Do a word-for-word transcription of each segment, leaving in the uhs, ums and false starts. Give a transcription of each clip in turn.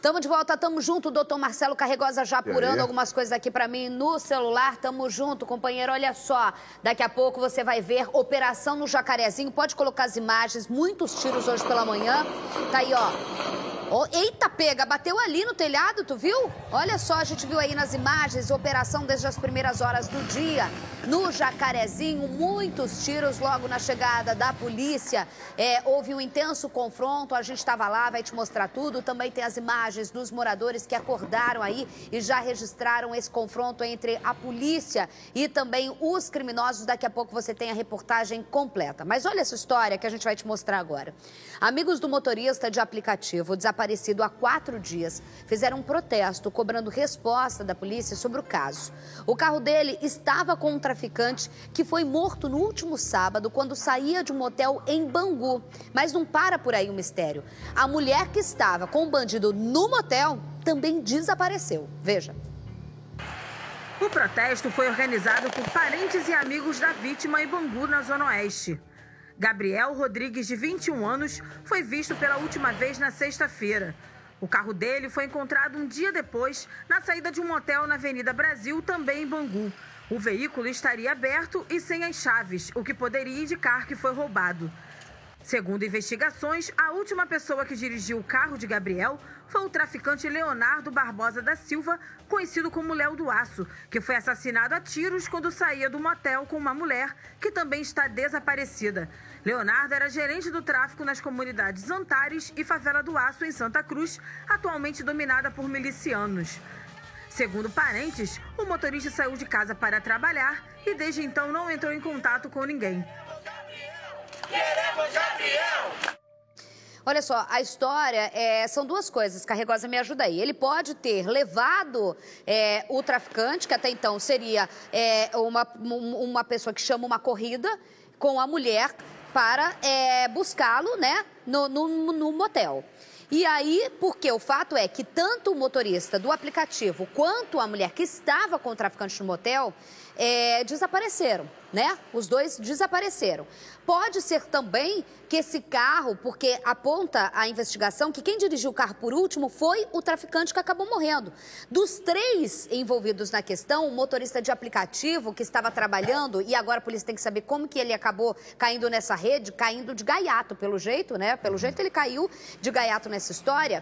Tamo de volta, tamo junto, doutor Marcelo Carregosa já apurando algumas coisas aqui pra mim no celular. Tamo junto, companheiro, olha só. Daqui a pouco você vai ver Operação no Jacarezinho. Pode colocar as imagens, muitos tiros hoje pela manhã. Tá aí, ó. Oh, eita, pega, bateu ali no telhado, tu viu? Olha só, a gente viu aí nas imagens, operação desde as primeiras horas do dia, no Jacarezinho, muitos tiros logo na chegada da polícia. É, houve um intenso confronto, a gente estava lá, vai te mostrar tudo. Também tem as imagens dos moradores que acordaram aí e já registraram esse confronto entre a polícia e também os criminosos. Daqui a pouco você tem a reportagem completa. Mas olha essa história que a gente vai te mostrar agora. Amigos do motorista de aplicativo desaparecido Desaparecido há quatro dias, fizeram um protesto cobrando resposta da polícia sobre o caso. O carro dele estava com um traficante que foi morto no último sábado quando saía de um motel em Bangu. Mas não para por aí o mistério. A mulher que estava com o bandido no motel também desapareceu. Veja. O protesto foi organizado por parentes e amigos da vítima em Bangu, na Zona Oeste. Gabriel Rodrigues, de vinte e um anos, foi visto pela última vez na sexta-feira. O carro dele foi encontrado um dia depois na saída de um motel na Avenida Brasil, também em Bangu. O veículo estaria aberto e sem as chaves, o que poderia indicar que foi roubado. Segundo investigações, a última pessoa que dirigiu o carro de Gabriel foi o traficante Leonardo Barbosa da Silva, conhecido como Léo do Aço, que foi assassinado a tiros quando saía do motel com uma mulher que também está desaparecida. Leonardo era gerente do tráfico nas comunidades Antares e Favela do Aço, em Santa Cruz, atualmente dominada por milicianos. Segundo parentes, o motorista saiu de casa para trabalhar e desde então não entrou em contato com ninguém. Queremos Gabriel! Olha só, a história é, são duas coisas, Carregosa, me ajuda aí. Ele pode ter levado é, o traficante, que até então seria é, uma, uma pessoa que chama uma corrida, com a mulher para é, buscá-lo, né, no, no, no motel. E aí, porque o fato é que tanto o motorista do aplicativo quanto a mulher que estava com o traficante no motel é, desapareceram, né? Os dois desapareceram. Pode ser também que esse carro, porque aponta a investigação que quem dirigiu o carro por último foi o traficante que acabou morrendo. Dos três envolvidos na questão, o motorista de aplicativo que estava trabalhando, e agora a polícia tem que saber como que ele acabou caindo nessa rede, caindo de gaiato, pelo jeito, né? Pelo jeito ele caiu de gaiato nessa história.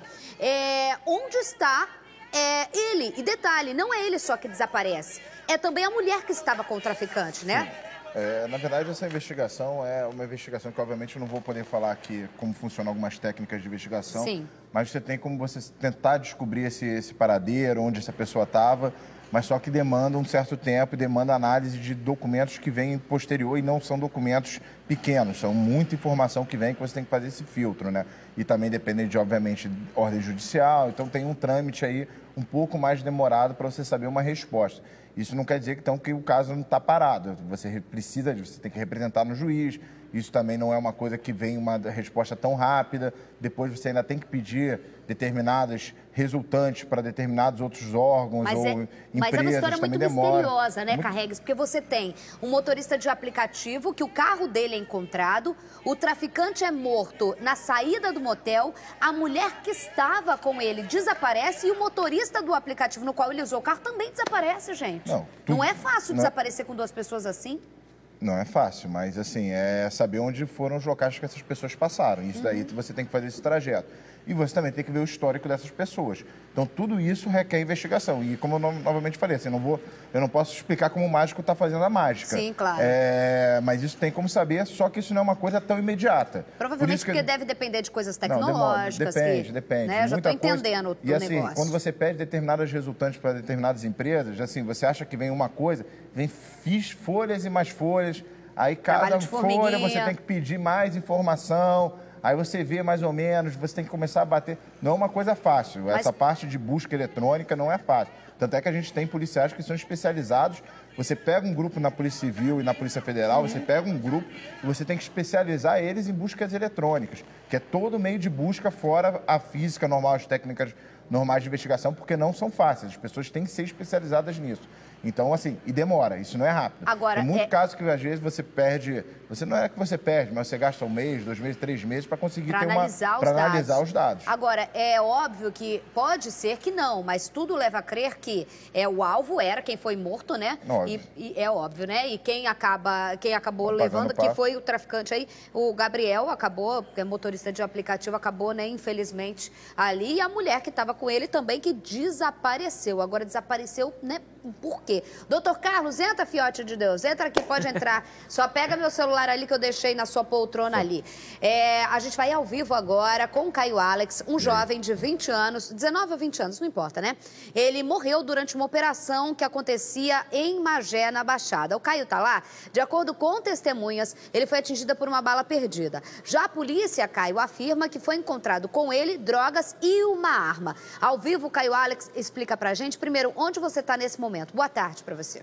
É, onde está é, ele? E detalhe, não é ele só que desaparece, é também a mulher que estava com o traficante, né? Sim. É, na verdade, essa investigação é uma investigação que, obviamente, eu não vou poder falar aqui como funcionam algumas técnicas de investigação. Sim. Mas você tem como você tentar descobrir esse, esse paradeiro, onde essa pessoa estava, mas só que demanda um certo tempo e demanda análise de documentos que vêm posterior e não são documentos pequenos, são muita informação que vem que você tem que fazer esse filtro, né? E também depende de, obviamente, ordem judicial, então tem um trâmite aí um pouco mais demorado para você saber uma resposta. Isso não quer dizer então, que o caso não está parado. Você precisa, você tem que representar no juiz. Isso também não é uma coisa que vem uma resposta tão rápida. Depois você ainda tem que pedir determinados resultantes para determinados outros órgãos mas ou é, empresas. Mas é uma história muito demora. misteriosa, né, muito... Carregues? Porque você tem um motorista de aplicativo que o carro dele é encontrado, o traficante é morto na saída do motel, a mulher que estava com ele desaparece e o motorista do aplicativo no qual ele usou o carro também desaparece, gente. Não, tudo... não é fácil não... desaparecer com duas pessoas assim? Não é fácil, mas assim, é saber onde foram os locais que essas pessoas passaram. Isso daí uhum. você tem que fazer esse trajeto. E você também tem que ver o histórico dessas pessoas. Então, tudo isso requer investigação. E como eu novamente falei, assim, eu, não vou, eu não posso explicar como o mágico está fazendo a mágica. Sim, claro. É, mas isso tem como saber, só que isso não é uma coisa tão imediata. Provavelmente Por porque que... deve depender de coisas tecnológicas. Não, depende, que, depende. Né? Eu já estou entendendo coisa... o e, negócio. assim, quando você pede determinadas resultantes para determinadas empresas, assim, você acha que vem uma coisa, vem fiz folhas e mais folhas. Aí cada folha você tem que pedir mais informação, aí você vê mais ou menos, você tem que começar a bater. Não é uma coisa fácil, Mas... essa parte de busca eletrônica não é fácil. Tanto é que a gente tem policiais que são especializados. Você pega um grupo na Polícia Civil e na Polícia Federal, uhum. você pega um grupo e você tem que especializar eles em buscas eletrônicas, que é todo meio de busca fora a física normal, as técnicas normais de investigação, porque não são fáceis. As pessoas têm que ser especializadas nisso. Então, assim, e demora, isso não é rápido. Agora, Tem muito é... caso que às vezes você perde, você não é que você perde, mas você gasta um mês, dois meses, três meses para conseguir pra ter analisar uma... os para dados. analisar os dados. Agora, é óbvio que pode ser que não, mas tudo leva a crer que é, o alvo era quem foi morto, né? Óbvio. E, e é óbvio, né? E quem, acaba, quem acabou Não levando, que papo. foi o traficante aí, o Gabriel acabou, que é motorista de aplicativo, acabou, né, infelizmente, ali. E a mulher que estava com ele também, que desapareceu. Agora, desapareceu, né? Por quê? Doutor Carlos, entra, fiote de Deus. Entra aqui, pode entrar. Só pega meu celular ali que eu deixei na sua poltrona ali. É, a gente vai ao vivo agora com o Caio Alex, um jovem de vinte anos, dezenove ou vinte anos, não importa, né? Ele morreu durante uma operação que acontecia em Magé, na Baixada. O Caio tá lá? De acordo com testemunhas, ele foi atingido por uma bala perdida. Já a polícia, Caio, afirma que foi encontrado com ele drogas e uma arma. Ao vivo, o Caio Alex explica pra gente, primeiro, onde você tá nesse momento. Boa tarde para você.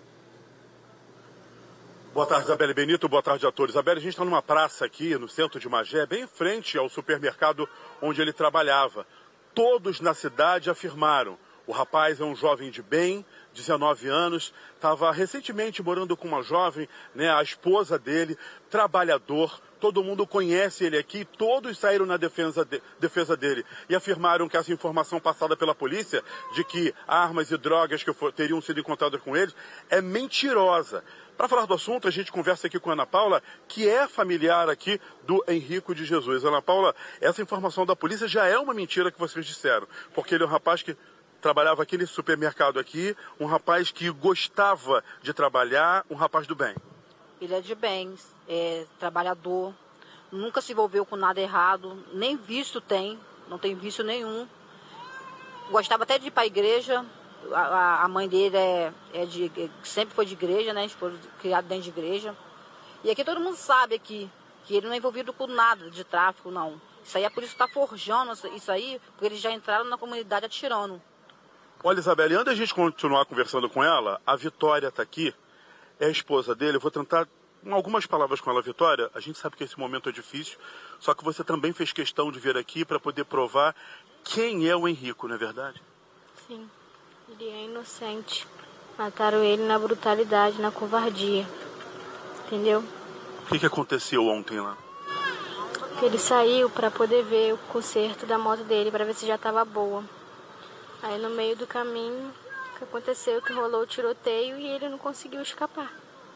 Boa tarde, Isabelle Benito. Boa tarde a todos. Isabelle, a gente está numa praça aqui no centro de Magé, bem em frente ao supermercado onde ele trabalhava. Todos na cidade afirmaram. O rapaz é um jovem de bem, dezenove anos, estava recentemente morando com uma jovem, né, a esposa dele, trabalhador. Todo mundo conhece ele aqui, todos saíram na defesa, de, defesa dele e afirmaram que essa informação passada pela polícia de que armas e drogas que for, teriam sido encontradas com eles é mentirosa. Para falar do assunto, a gente conversa aqui com a Ana Paula, que é familiar aqui do Henrico de Jesus. Ana Paula, essa informação da polícia já é uma mentira que vocês disseram, porque ele é um rapaz que trabalhava aqui nesse supermercado aqui, um rapaz que gostava de trabalhar, um rapaz do bem. Ele é de bens, é trabalhador, nunca se envolveu com nada errado, nem vício tem, não tem vício nenhum. Gostava até de ir para a igreja, a, a mãe dele é, é de, sempre foi de igreja, né? Foi criado dentro de igreja. E aqui todo mundo sabe aqui, que ele não é envolvido com nada de tráfico, não. Isso aí a polícia está forjando isso aí, porque eles já entraram na comunidade atirando. Olha, Isabelle, antes da gente continuar conversando com ela, a Vitória está aqui. É a esposa dele, eu vou tentar com algumas palavras com ela, Vitória. A gente sabe que esse momento é difícil, só que você também fez questão de vir aqui para poder provar quem é o Henrico, não é verdade? Sim, ele é inocente. Mataram ele na brutalidade, na covardia, entendeu? O que, que aconteceu ontem lá? Ele saiu para poder ver o conserto da moto dele, para ver se já estava boa. Aí no meio do caminho, o que aconteceu, que rolou o tiroteio e ele não conseguiu escapar.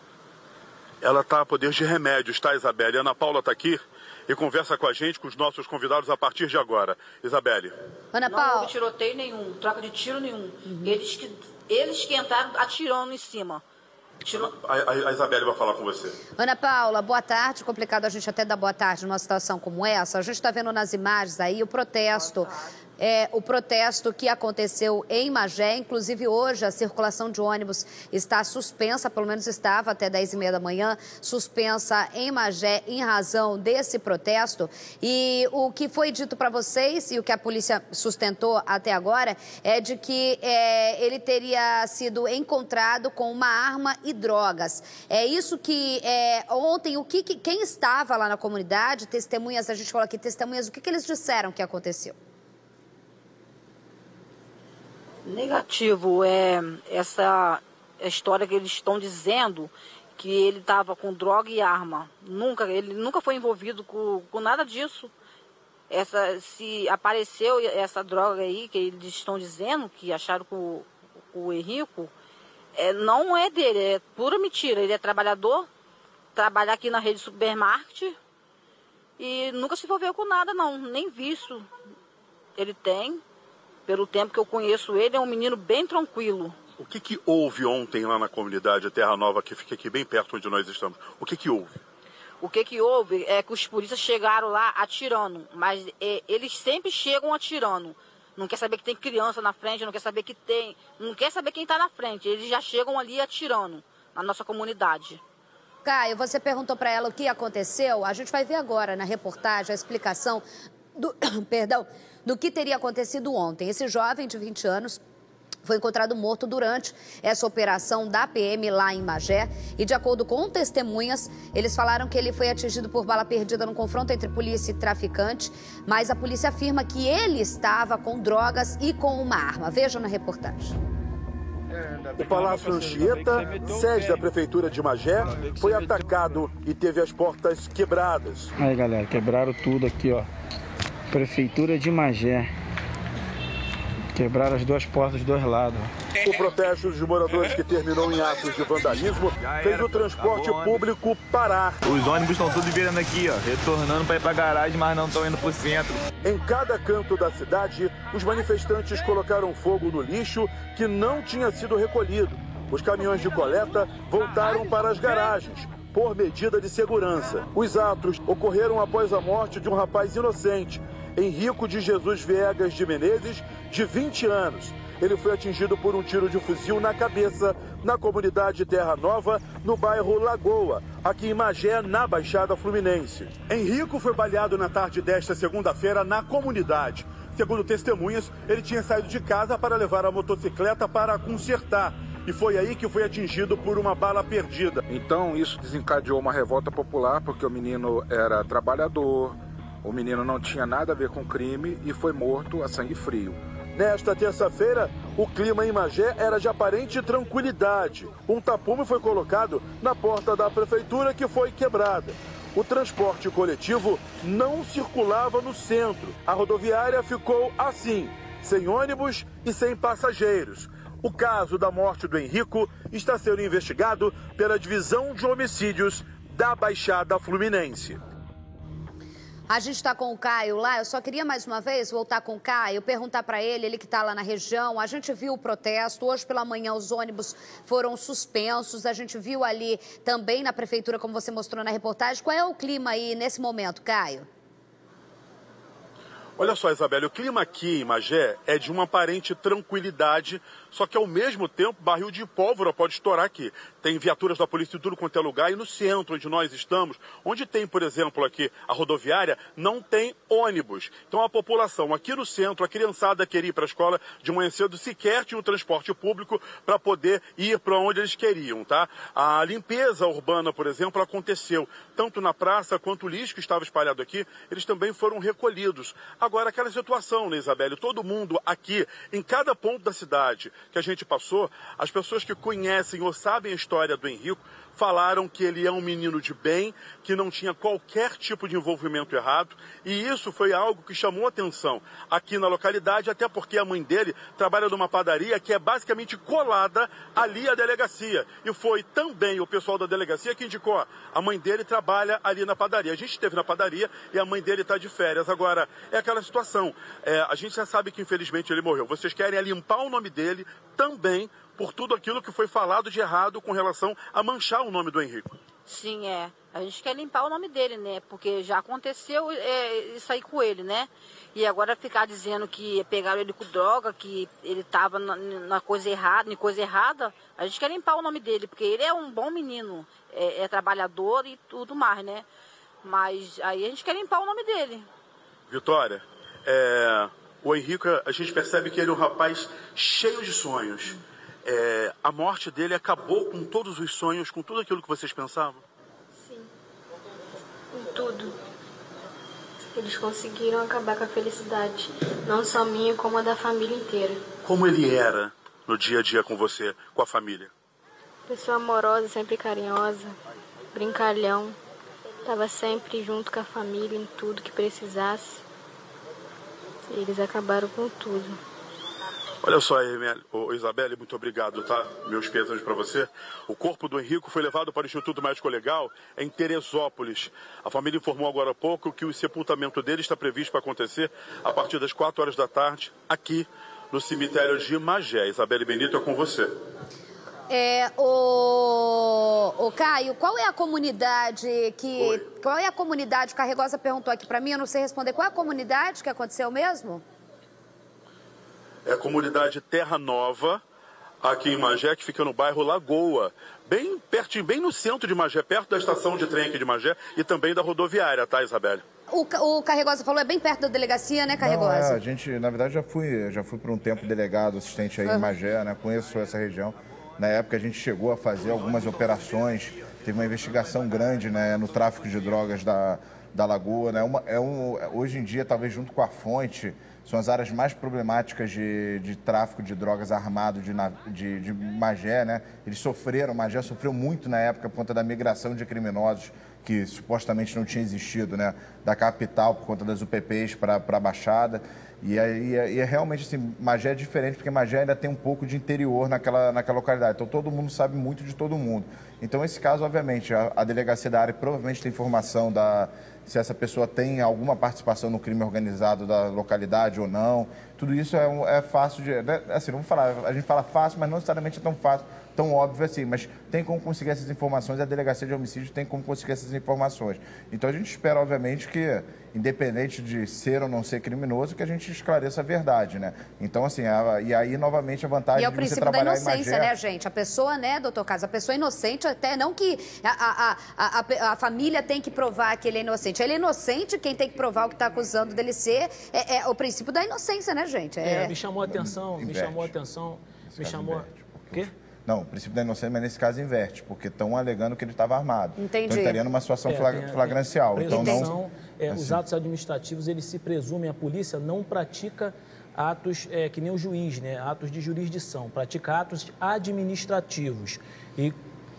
Ela está a poder de remédios, tá, Isabelle? A Ana Paula está aqui e conversa com a gente, com os nossos convidados a partir de agora. Isabelle. Ana Paula. Não houve tiroteio nenhum, troca de tiro nenhum. Uhum. Eles, que, eles que entraram atirando em cima. Tiro... A, a, a Isabelle vai falar com você. Ana Paula, boa tarde. Complicado a gente até dar boa tarde numa situação como essa. A gente está vendo nas imagens aí o protesto. É, o protesto que aconteceu em Magé, inclusive hoje a circulação de ônibus está suspensa, pelo menos estava até dez e meia da manhã, suspensa em Magé em razão desse protesto. E o que foi dito para vocês e o que a polícia sustentou até agora é de que é, ele teria sido encontrado com uma arma e drogas. É isso que é, ontem, o que, quem estava lá na comunidade, testemunhas, a gente falou aqui, testemunhas, o que, que eles disseram que aconteceu? Negativo, é essa história que eles estão dizendo que ele estava com droga e arma. Nunca, ele nunca foi envolvido com, com nada disso. Essa, se apareceu essa droga aí que eles estão dizendo, que acharam com, com o Henrico, é, não é dele, é pura mentira. Ele é trabalhador, trabalha aqui na rede supermarket e nunca se envolveu com nada não, nem vício ele tem. Pelo tempo que eu conheço ele, é um menino bem tranquilo. O que, que houve ontem lá na comunidade Terra Nova, que fica aqui bem perto onde nós estamos? O que, que houve? O que, que houve é que os polícias chegaram lá atirando, mas é, eles sempre chegam atirando. Não quer saber que tem criança na frente, não quer saber que tem... Não quer saber quem está na frente, eles já chegam ali atirando na nossa comunidade. Caio, você perguntou para ela o que aconteceu. A gente vai ver agora na reportagem a explicação do... Perdão... do que teria acontecido ontem. Esse jovem de vinte anos foi encontrado morto durante essa operação da P M lá em Magé. E de acordo com testemunhas, eles falaram que ele foi atingido por bala perdida num confronto entre polícia e traficante, mas a polícia afirma que ele estava com drogas e com uma arma. Vejam na reportagem. O Palácio Anchieta, sede da Prefeitura de Magé, foi atacado e teve as portas quebradas. Aí, galera, quebraram tudo aqui, ó. Prefeitura de Magé. Quebraram as duas portas dos dois lados. O protesto dos moradores, que terminou em atos de vandalismo, fez o transporte público parar. Os ônibus estão todos virando aqui, ó, retornando para ir para a garagem, mas não estão indo para o centro. Em cada canto da cidade, os manifestantes colocaram fogo no lixo que não tinha sido recolhido. Os caminhões de coleta voltaram para as garagens, por medida de segurança. Os atos ocorreram após a morte de um rapaz inocente, Henrico de Jesus Viegas de Menezes, de vinte anos. Ele foi atingido por um tiro de fuzil na cabeça, na comunidade Terra Nova, no bairro Lagoa, aqui em Magé, na Baixada Fluminense. Henrico foi baleado na tarde desta segunda-feira na comunidade. Segundo testemunhas, ele tinha saído de casa para levar a motocicleta para consertar. E foi aí que foi atingido por uma bala perdida. Então isso desencadeou uma revolta popular, porque o menino era trabalhador, o menino não tinha nada a ver com crime e foi morto a sangue frio. Nesta terça-feira, o clima em Magé era de aparente tranquilidade. Um tapume foi colocado na porta da prefeitura, que foi quebrada. O transporte coletivo não circulava no centro. A rodoviária ficou assim, sem ônibus e sem passageiros. O caso da morte do Henrico está sendo investigado pela Divisão de Homicídios da Baixada Fluminense. A gente está com o Caio lá, eu só queria mais uma vez voltar com o Caio, perguntar para ele, ele que está lá na região. A gente viu o protesto, hoje pela manhã os ônibus foram suspensos, a gente viu ali também na prefeitura, como você mostrou na reportagem. Qual é o clima aí nesse momento, Caio? Olha só, Isabelle, o clima aqui em Magé é de uma aparente tranquilidade, só que ao mesmo tempo barril de pólvora pode estourar aqui. Tem viaturas da polícia em tudo quanto é lugar, e no centro onde nós estamos, onde tem, por exemplo, aqui a rodoviária, não tem ônibus. Então a população aqui no centro, a criançada queria ir para a escola de manhã cedo, sequer tinha um transporte público para poder ir para onde eles queriam, tá? A limpeza urbana, por exemplo, aconteceu tanto na praça quanto o lixo que estava espalhado aqui, eles também foram recolhidos. Agora, aquela situação, né, Isabelle? Todo mundo aqui, em cada ponto da cidade que a gente passou, as pessoas que conhecem ou sabem a história do Henrico falaram que ele é um menino de bem, que não tinha qualquer tipo de envolvimento errado, e isso foi algo que chamou atenção aqui na localidade, até porque a mãe dele trabalha numa padaria que é basicamente colada ali à delegacia, e foi também o pessoal da delegacia que indicou, ó, a mãe dele trabalha ali na padaria. A gente esteve na padaria e a mãe dele está de férias. Agora, é aquela situação, é, a gente já sabe que infelizmente ele morreu. Vocês querem limpar o nome dele também por tudo aquilo que foi falado de errado com relação a manchar o nome do Henrico. Sim, é. A gente quer limpar o nome dele, né? Porque já aconteceu é, isso aí com ele, né? E agora ficar dizendo que pegaram ele com droga, que ele estava na, na coisa errada, em coisa errada, a gente quer limpar o nome dele, porque ele é um bom menino, é, é trabalhador e tudo mais, né? Mas aí a gente quer limpar o nome dele. Vitória, é, o Henrico, a gente percebe que ele é um rapaz cheio de sonhos. É, a morte dele acabou com todos os sonhos, com tudo aquilo que vocês pensavam? Sim, com tudo. Eles conseguiram acabar com a felicidade, não só minha, como a da família inteira. Como ele era no dia a dia com você, com a família? Pessoa amorosa, sempre carinhosa, brincalhão. Estava sempre junto com a família em tudo que precisasse. E eles acabaram com tudo. Olha só, Isabelle, muito obrigado, tá? Meus pêsames para você. O corpo do Henrico foi levado para o Instituto Médico Legal em Teresópolis. A família informou agora há pouco que o sepultamento dele está previsto para acontecer a partir das quatro horas da tarde, aqui no cemitério de Magé. Isabelle Benito, é com você. É, o, o Caio, qual é a comunidade que... Oi. Qual é a comunidade, o Carregosa perguntou aqui para mim, eu não sei responder. Qual é a comunidade que aconteceu mesmo? É a comunidade Terra Nova, aqui em Magé, que fica no bairro Lagoa, bem pertinho, bem no centro de Magé, perto da estação de trem aqui de Magé e também da rodoviária, tá, Isabelle? O, o Carregosa falou, é bem perto da delegacia, né, Carregosa? Não, é, a gente, na verdade, já fui, já fui por um tempo delegado, assistente aí uhum. em Magé, né, conheço essa região. Na época a gente chegou a fazer algumas operações, teve uma investigação grande, né, no tráfico de drogas da, da Lagoa, né? Uma, é um, hoje em dia, talvez junto com a Fonte, são as áreas mais problemáticas de, de tráfico de drogas armado de, de, de Magé, né? Eles sofreram, Magé sofreu muito na época por conta da migração de criminosos que supostamente não tinha existido, né? Da capital por conta das U P Ps para a Baixada. E é, e, é, e é realmente assim, Magé é diferente, porque Magé ainda tem um pouco de interior naquela, naquela localidade. Então todo mundo sabe muito de todo mundo. Então esse caso, obviamente, a, a delegacia da área provavelmente tem informação da... se essa pessoa tem alguma participação no crime organizado da localidade ou não. Tudo isso é, é fácil de... Assim, vamos falar, a gente fala fácil, mas não necessariamente é tão fácil, tão óbvio assim. Mas tem como conseguir essas informações, a delegacia de homicídio tem como conseguir essas informações. Então a gente espera, obviamente, que, independente de ser ou não ser criminoso, que a gente esclareça a verdade, né? Então, assim, a, e aí, novamente, a vantagem e é o de princípio você trabalhar da inocência, em Magé... né, gente? A pessoa, né, doutor Caso, a pessoa inocente, até não que a, a, a, a, a família tem que provar que ele é inocente. Ele é inocente, quem tem que provar o que está acusando dele ser é, é o princípio da inocência, né, gente? É, é me chamou a atenção, inverte. me chamou a atenção, Nesse me chamou... Inverte, O quê? Não, o princípio da inocência, mas nesse caso inverte, porque estão alegando que ele estava armado. Entendi. Então ele estaria numa situação é, flag, tem, flagrancial. Tem então não, é, assim. Os atos administrativos, eles se presumem, a polícia não pratica atos é, que nem o juiz, né? Atos de jurisdição, pratica atos administrativos. E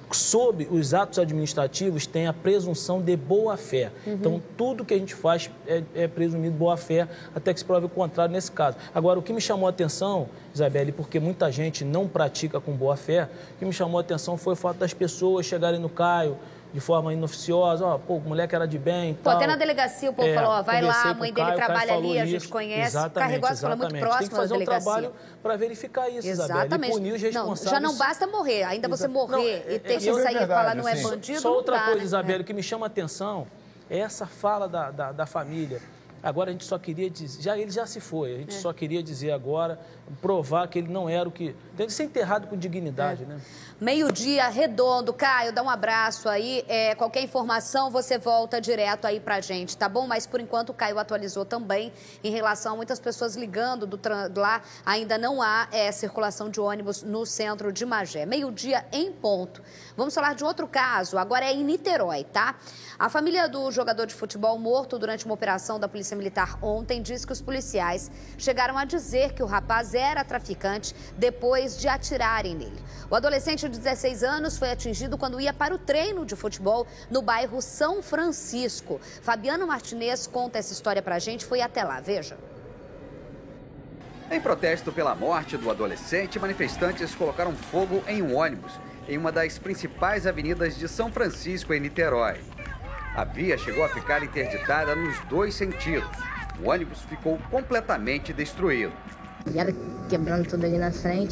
sob os atos administrativos tem a presunção de boa-fé. Uhum. Então, tudo que a gente faz é, é presumido boa-fé, até que se prove o contrário nesse caso. Agora, o que me chamou a atenção, Isabelle, porque muita gente não pratica com boa-fé, o que me chamou a atenção foi o fato das pessoas chegarem no Caio de forma inoficiosa, ó, pô, o moleque era de bem e Pô, tal. Até na delegacia o povo é, falou, ó, vai lá, a mãe dele Caio, trabalha ali, a isso. gente conhece. Exatamente, Carregosa falou muito próximo tem que fazer da um delegacia. trabalho para verificar isso, Exatamente. Isabelle, e punir os responsáveis. Não, já não basta morrer, ainda você morrer não, e é, ter é, que é sair e falar não é assim. bandido, Só outra não dá, coisa, né? Isabelle, é. que me chama a atenção é essa fala da, da, da família. Agora a gente só queria dizer, já ele já se foi, a gente é. só queria dizer agora, provar que ele não era o que... Tem que ser enterrado com dignidade, é. né? Meio-dia redondo. Caio, dá um abraço aí. É, qualquer informação, você volta direto aí pra gente, tá bom? Mas, por enquanto, o Caio atualizou também em relação a muitas pessoas ligando do lá. Ainda não há é, circulação de ônibus no centro de Magé. Meio-dia em ponto. Vamos falar de outro caso. Agora é em Niterói, tá? A família do jogador de futebol morto durante uma operação da Polícia Militar ontem diz que os policiais chegaram a dizer que o rapaz era traficante depois de atirarem nele. O adolescente de dezesseis anos foi atingido quando ia para o treino de futebol no bairro São Francisco. Fabiano Martinez conta essa história pra gente, foi até lá, veja. Em protesto pela morte do adolescente, manifestantes colocaram fogo em um ônibus em uma das principais avenidas de São Francisco, em Niterói. A via chegou a ficar interditada nos dois sentidos. O ônibus ficou completamente destruído. Vieram quebrando tudo ali na frente.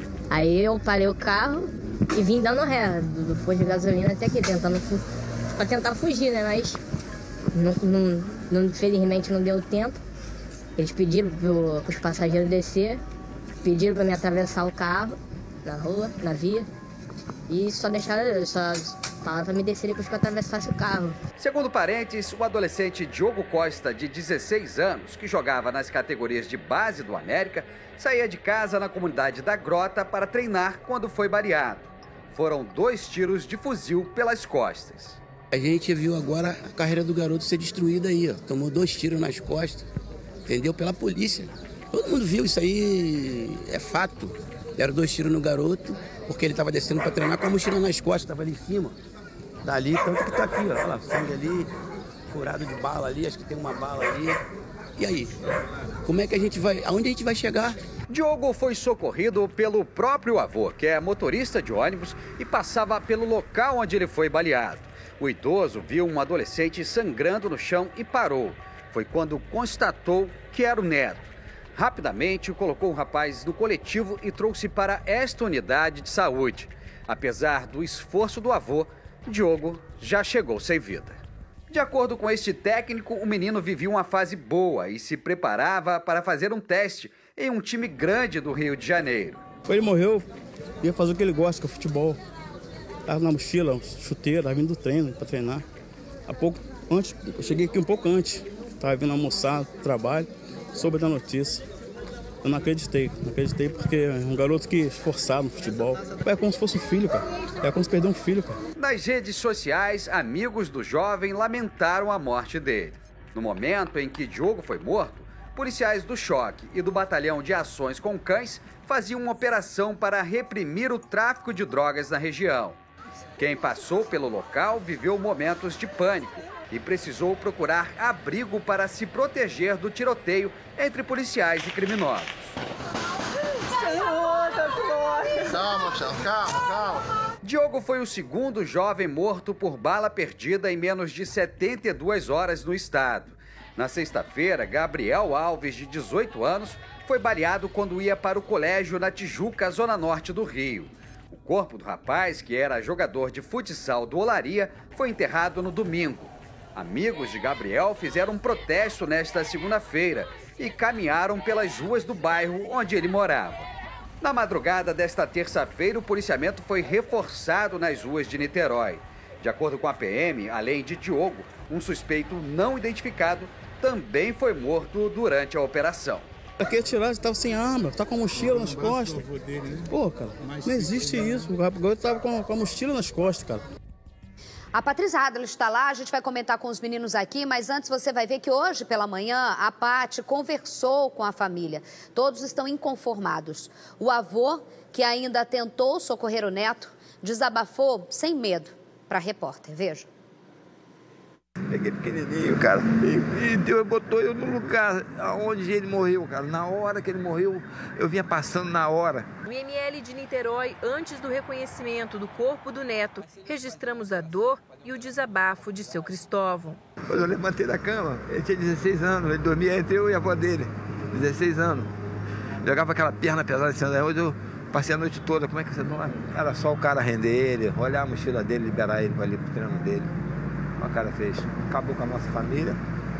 Aí eu parei o carro e vim dando ré do posto de gasolina até aqui, tentando para tentar fugir, né? Mas não, não, não, infelizmente não deu tempo. Eles pediram para os passageiros descer, pediram para me atravessar o carro na rua, na via, e só deixaram, só falaram para me descer depois que eu atravessasse o carro. Segundo parentes, o adolescente Diogo Costa, de dezesseis anos, que jogava nas categorias de base do América, saía de casa na comunidade da Grota para treinar quando foi baleado. Foram dois tiros de fuzil pelas costas. A gente viu agora a carreira do garoto ser destruída aí, ó. Tomou dois tiros nas costas, entendeu? Pela polícia. Todo mundo viu isso aí, é fato. Deram dois tiros no garoto, porque ele estava descendo para treinar com a mochila nas costas, estava ali em cima. Dali, tanto que tá aqui, ó. Olha lá, sangue ali, furado de bala ali, acho que tem uma bala ali. E aí? Como é que a gente vai, aonde a gente vai chegar? Diogo foi socorrido pelo próprio avô, que é motorista de ônibus, e passava pelo local onde ele foi baleado. O idoso viu um adolescente sangrando no chão e parou. Foi quando constatou que era o neto. Rapidamente colocou o rapaz no coletivo e trouxe para esta unidade de saúde. Apesar do esforço do avô, Diogo já chegou sem vida. De acordo com este técnico, o menino vivia uma fase boa e se preparava para fazer um teste em um time grande do Rio de Janeiro. Ele morreu, ia fazer o que ele gosta, que é futebol. Estava na mochila, chuteira, estava vindo do treino para treinar. Há pouco antes, eu cheguei aqui um pouco antes, estava vindo almoçar, trabalho, soube da notícia. Eu não acreditei, não acreditei porque é um garoto que esforçado no futebol. É como se fosse um filho, cara. É como se perder um filho, cara. Nas redes sociais, amigos do jovem lamentaram a morte dele. No momento em que Diogo foi morto, policiais do Choque e do Batalhão de Ações com Cães faziam uma operação para reprimir o tráfico de drogas na região. Quem passou pelo local viveu momentos de pânico e precisou procurar abrigo para se proteger do tiroteio entre policiais e criminosos. Calma, Thiago, calma, calma. Diogo foi o segundo jovem morto por bala perdida em menos de setenta e duas horas no estado. Na sexta-feira, Gabriel Alves, de dezoito anos, foi baleado quando ia para o colégio na Tijuca, zona norte do Rio. O corpo do rapaz, que era jogador de futsal do Olaria, foi enterrado no domingo. Amigos de Gabriel fizeram um protesto nesta segunda-feira e caminharam pelas ruas do bairro onde ele morava. Na madrugada desta terça-feira, o policiamento foi reforçado nas ruas de Niterói. De acordo com a P M, além de Diogo, um suspeito não identificado também foi morto durante a operação. Aqui atirar, estava sem arma, tá com a mochila nas costas. Pô, cara, não existe isso. O garoto estava com, com a mochila nas costas, cara. A Patrícia Adler está lá, a gente vai comentar com os meninos aqui, mas antes você vai ver que hoje pela manhã a Paty conversou com a família. Todos estão inconformados. O avô, que ainda tentou socorrer o neto, desabafou sem medo para a repórter. Veja. Peguei pequenininho, cara, e, e Deus botou eu no lugar onde ele morreu, cara. Na hora que ele morreu, eu vinha passando na hora. No I M L de Niterói, antes do reconhecimento do corpo do neto, registramos a dor e o desabafo de seu Cristóvão. Quando eu levantei da cama, ele tinha dezesseis anos, ele dormia entre eu e a avó dele, dezesseis anos. Jogava aquela perna pesada assim, hoje eu passei a noite toda, como é que você não... Era só o cara render ele, olhar a mochila dele, liberar ele para ir pro treino dele. O cara fez. Acabou com a nossa família.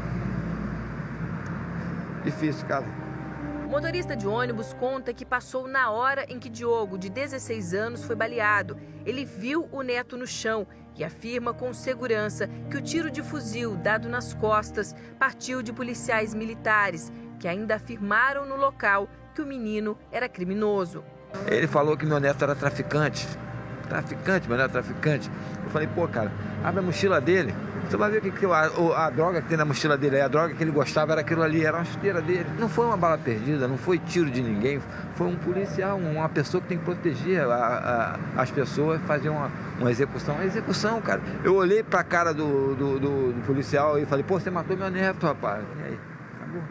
Difícil, cara. O motorista de ônibus conta que passou na hora em que Diogo, de dezesseis anos, foi baleado. Ele viu o neto no chão e afirma com segurança que o tiro de fuzil dado nas costas partiu de policiais militares, que ainda afirmaram no local que o menino era criminoso. Ele falou que meu neto era traficante. Traficante, meu neto é traficante. Eu falei, pô, cara, abre a mochila dele. Você vai ver o que, que a, a droga que tem na mochila dele é. A droga que ele gostava era aquilo ali, era uma chuteira dele. Não foi uma bala perdida, não foi tiro de ninguém. Foi um policial, uma pessoa que tem que proteger a, a, as pessoas, fazer uma, uma execução. Uma execução, cara. Eu olhei pra cara do, do, do, do policial e falei, pô, você matou meu neto, rapaz. E aí, acabou.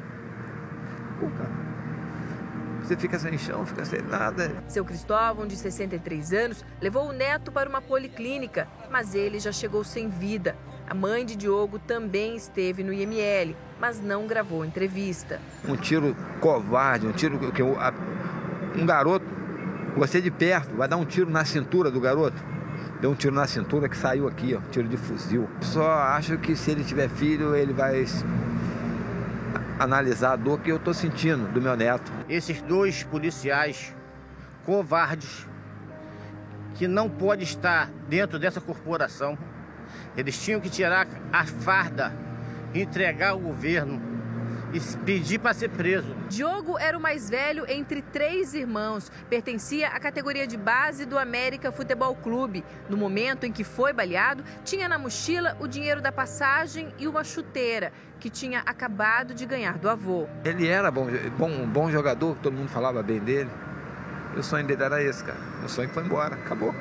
Pô, cara. Você fica sem chão, fica sem nada. Seu Cristóvão, de sessenta e três anos, levou o neto para uma policlínica, mas ele já chegou sem vida. A mãe de Diogo também esteve no I M L, mas não gravou entrevista. Um tiro covarde, um tiro que eu, um garoto, você de perto, vai dar um tiro na cintura do garoto. Deu um tiro na cintura que saiu aqui, ó, tiro de fuzil. Só acho que se ele tiver filho, ele vai analisar a dor que eu estou sentindo do meu neto. Esses dois policiais covardes que não podem estar dentro dessa corporação, eles tinham que tirar a farda, entregar ao governo e pedir para ser preso. Diogo era o mais velho entre três irmãos. Pertencia à categoria de base do América Futebol Clube. No momento em que foi baleado, tinha na mochila o dinheiro da passagem e uma chuteira que tinha acabado de ganhar do avô. Ele era bom, bom, bom jogador, todo mundo falava bem dele. O sonho dele era esse, cara. O sonho foi embora, acabou.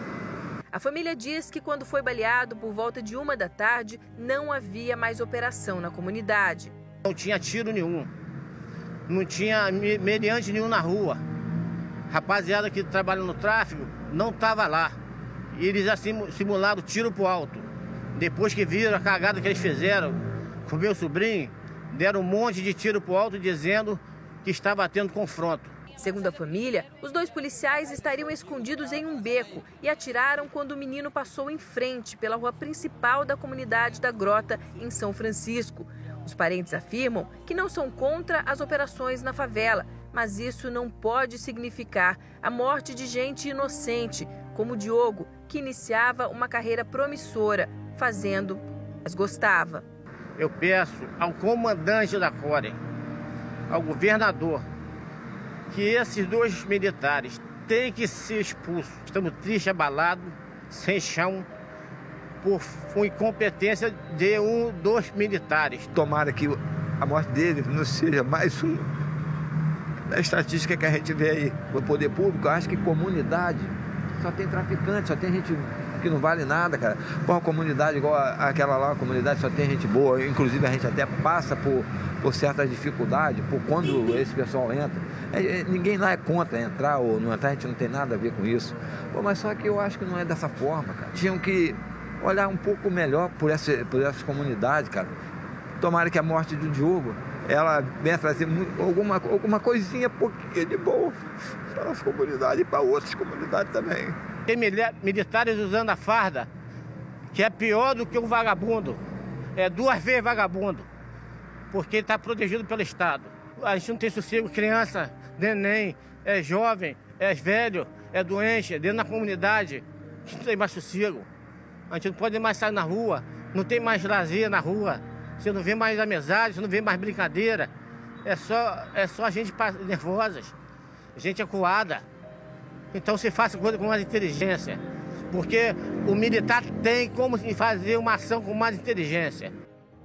A família diz que quando foi baleado por volta de uma da tarde, não havia mais operação na comunidade. Não tinha tiro nenhum, não tinha meliante nenhum na rua. Rapaziada que trabalha no tráfico não estava lá. E eles assim simularam tiro pro alto. Depois que viram a cagada que eles fizeram com meu sobrinho, deram um monte de tiro pro alto dizendo que estava tendo confronto. Segundo a família, os dois policiais estariam escondidos em um beco e atiraram quando o menino passou em frente pela rua principal da comunidade da Grota, em São Francisco. Os parentes afirmam que não são contra as operações na favela, mas isso não pode significar a morte de gente inocente, como o Diogo, que iniciava uma carreira promissora, fazendo, mas gostava. Eu peço ao comandante da Corem, ao governador, que esses dois militares têm que ser expulsos. Estamos tristes, abalados, sem chão, por, por incompetência de um dos militares. Tomara que a morte dele não seja mais um da estatística que a gente vê aí. O poder público, eu acho que comunidade só tem traficante, só tem gente que não vale nada, cara. Pô, uma comunidade igual a, aquela lá, a comunidade só tem gente boa. Inclusive a gente até passa por, por certas dificuldades, por quando esse pessoal entra. É, é, ninguém lá é contra entrar ou não entrar, a gente não tem nada a ver com isso. Pô, mas só que eu acho que não é dessa forma, cara. Tinham que olhar um pouco melhor por, essa, por essas comunidades, cara. Tomara que a morte do Diogo, ela venha trazer alguma, alguma coisinha pouquinho de boa para a nossa comunidade e para outras comunidades também. Tem militares usando a farda, que é pior do que um vagabundo. É duas vezes vagabundo, porque ele está protegido pelo Estado. A gente não tem sossego, criança, neném, é jovem, é velho, é doente, é dentro da comunidade. A gente não tem mais sossego. A gente não pode mais sair na rua, não tem mais lazer na rua. Você não vê mais amizade, você não vê mais brincadeira. É só, é só a gente nervosas, gente acuada. Então se faça coisa com mais inteligência, porque o militar tem como fazer uma ação com mais inteligência.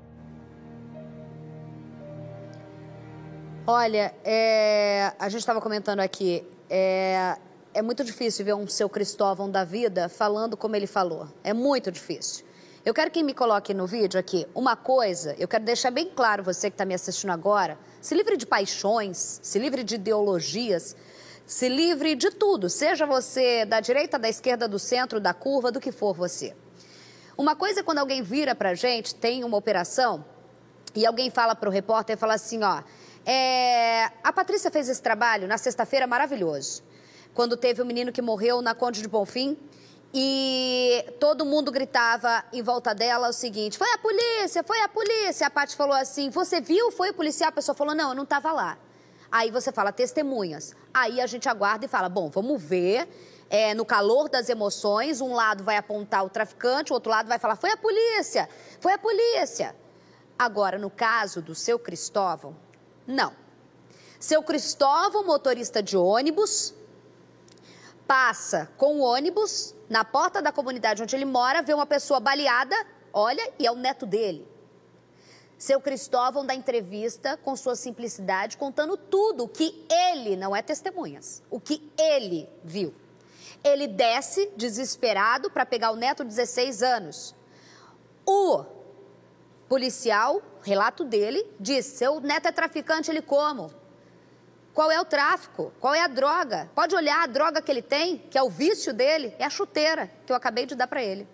Olha, é, a gente estava comentando aqui, é, é muito difícil ver um seu Cristóvão da vida falando como ele falou. É muito difícil. Eu quero que me coloque no vídeo aqui uma coisa, eu quero deixar bem claro, você que está me assistindo agora, se livre de paixões, se livre de ideologias, se livre de tudo, seja você da direita, da esquerda, do centro, da curva, do que for você. Uma coisa é quando alguém vira pra gente, tem uma operação, e alguém fala pro repórter, fala assim, ó, é, a Patrícia fez esse trabalho na sexta-feira maravilhoso, quando teve um menino que morreu na Conde de Bonfim, e todo mundo gritava em volta dela o seguinte, foi a polícia, foi a polícia. A Paty falou assim, você viu, foi o policial? A pessoa falou, não, eu não estava lá. Aí você fala, testemunhas. Aí a gente aguarda e fala, bom, vamos ver, é, no calor das emoções, um lado vai apontar o traficante, o outro lado vai falar, foi a polícia, foi a polícia. Agora, no caso do seu Cristóvão, não. Seu Cristóvão, motorista de ônibus, passa com o ônibus na porta da comunidade onde ele mora, vê uma pessoa baleada, olha, e é o neto dele. Seu Cristóvão dá entrevista com sua simplicidade, contando tudo o que ele, não é testemunhas, o que ele viu. Ele desce desesperado para pegar o neto de dezesseis anos. O policial, relato dele, diz, seu neto é traficante, ele como? Qual é o tráfico? Qual é a droga? Pode olhar a droga que ele tem, que é o vício dele, é a chuteira que eu acabei de dar para ele.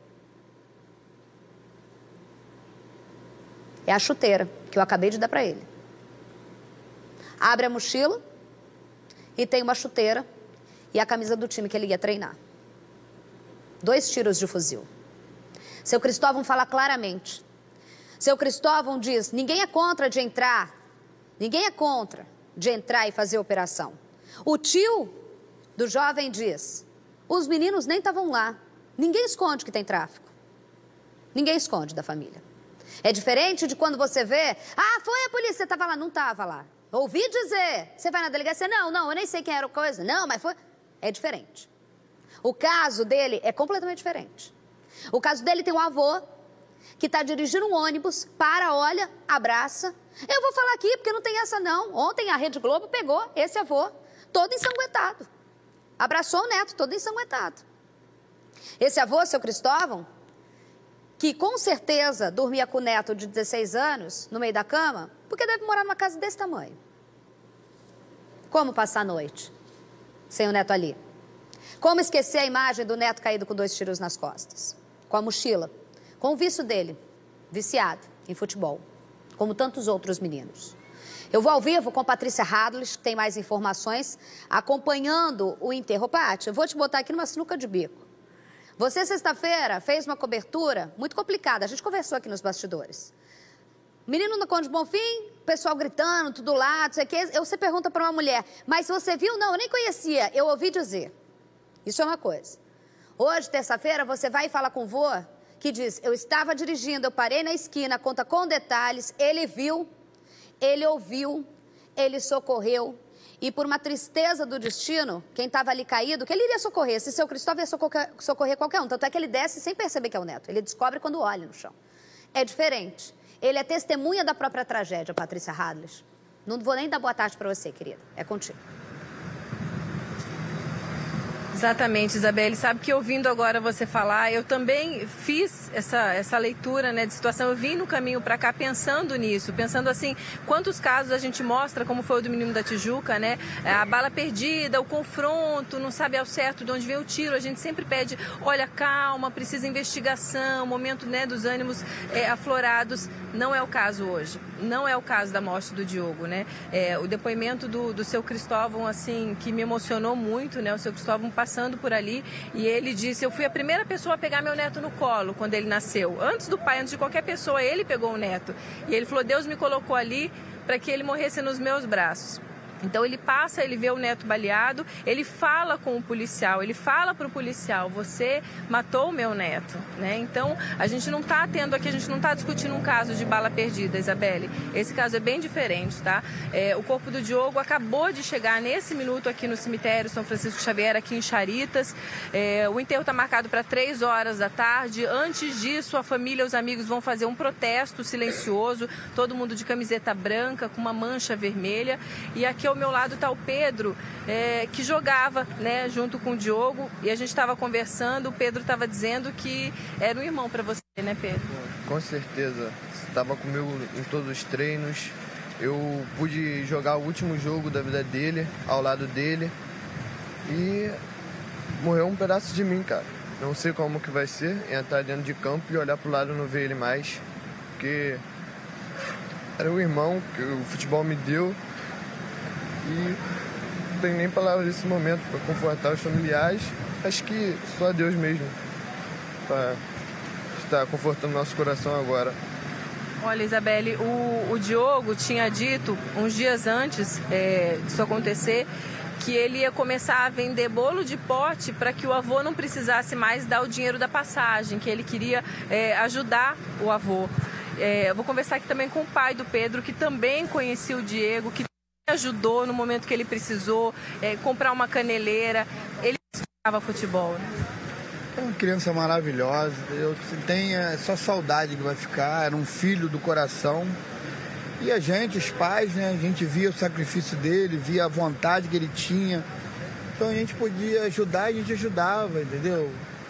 É a chuteira que eu acabei de dar para ele. Abre a mochila e tem uma chuteira e a camisa do time que ele ia treinar. Dois tiros de fuzil. Seu Cristóvão fala claramente. Seu Cristóvão diz, ninguém é contra de entrar, ninguém é contra de entrar e fazer operação. O tio do jovem diz, os meninos nem estavam lá. Ninguém esconde que tem tráfico. Ninguém esconde da família. É diferente de quando você vê, ah, foi a polícia, você estava lá, não estava lá. Ouvi dizer, você vai na delegacia, não, não, eu nem sei quem era a coisa, não, mas foi... É diferente. O caso dele é completamente diferente. O caso dele tem um avô que está dirigindo um ônibus, para, olha, abraça. Eu vou falar aqui porque não tem essa não. Ontem a Rede Globo pegou esse avô, todo ensanguentado. Abraçou o neto, todo ensanguentado. Esse avô, seu Cristóvão, que com certeza dormia com o neto de dezesseis anos no meio da cama, porque deve morar numa casa desse tamanho. Como passar a noite sem o neto ali? Como esquecer a imagem do neto caído com dois tiros nas costas? Com a mochila, com o vício dele, viciado em futebol, como tantos outros meninos. Eu vou ao vivo com Patrícia Hadlich, que tem mais informações, acompanhando o enterro. Paty, eu vou te botar aqui numa sinuca de bico. Você, sexta-feira, fez uma cobertura muito complicada. A gente conversou aqui nos bastidores. Menino no Conde de Bonfim, pessoal gritando, tudo lá, não sei o quê. Você pergunta para uma mulher, mas você viu? Não, eu nem conhecia. Eu ouvi dizer. Isso é uma coisa. Hoje, terça-feira, você vai e fala com o vô, que diz, eu estava dirigindo, eu parei na esquina, conta com detalhes, ele viu, ele ouviu, ele socorreu. e por uma tristeza do destino, quem estava ali caído, que ele iria socorrer, se seu Cristóvão ia socorrer, socorrer qualquer um. Tanto é que ele desce sem perceber que é o neto, ele descobre quando olha no chão. É diferente. Ele é testemunha da própria tragédia, Patrícia Hadles. Não vou nem dar boa tarde para você, querida. É contigo. Exatamente, Isabelle. Sabe que ouvindo agora você falar, eu também fiz essa, essa leitura, né, de situação. Eu vim no caminho para cá pensando nisso, pensando assim, quantos casos a gente mostra, como foi o do menino da Tijuca, né? A bala perdida, o confronto, não sabe ao certo de onde veio o tiro. A gente sempre pede, olha, calma, precisa investigação, momento, né, dos ânimos é, aflorados. Não é o caso hoje. Não é o caso da morte do Diogo, né? É, o depoimento do, do seu Cristóvão, assim, que me emocionou muito, né? O seu Cristóvão passando por ali e ele disse, eu fui a primeira pessoa a pegar meu neto no colo quando ele nasceu. Antes do pai, antes de qualquer pessoa, ele pegou o neto. E ele falou, Deus me colocou ali para que ele morresse nos meus braços. Então ele passa, ele vê o neto baleado, ele fala com o policial, ele fala para o policial, você matou o meu neto, né? Então a gente não está tendo aqui, a gente não está discutindo um caso de bala perdida, Isabelle. Esse caso é bem diferente, tá? É, o corpo do Diogo acabou de chegar nesse minuto aqui no cemitério São Francisco Xavier, aqui em Charitas. É, o enterro está marcado para três horas da tarde. Antes disso, a família e os amigos vão fazer um protesto silencioso, todo mundo de camiseta branca, com uma mancha vermelha. E aqui ao meu lado está o Pedro, é, que jogava, né, junto com o Diogo, e a gente estava conversando, o Pedro estava dizendo que era um irmão para você, né, Pedro? Com certeza, estava comigo em todos os treinos, eu pude jogar o último jogo da vida dele, ao lado dele, e morreu um pedaço de mim, cara. Não sei como que vai ser, entrar dentro de campo e olhar pro lado e não ver ele mais, porque era o irmão que o futebol me deu. E não tem nem palavras nesse momento para confortar os familiares. Acho que só Deus mesmo para estar confortando nosso coração agora. Olha, Isabelle, o, o Diogo tinha dito uns dias antes é, disso acontecer que ele ia começar a vender bolo de pote para que o avô não precisasse mais dar o dinheiro da passagem, que ele queria é, ajudar o avô. É, eu vou conversar aqui também com o pai do Pedro, que também conhecia o Diego, que ajudou no momento que ele precisou, é, comprar uma caneleira. Ele jogava futebol, né? É uma criança maravilhosa, eu tenho é, só saudade que vai ficar, era um filho do coração. E a gente, os pais, né, a gente via o sacrifício dele, via a vontade que ele tinha. Então a gente podia ajudar, a gente ajudava, entendeu?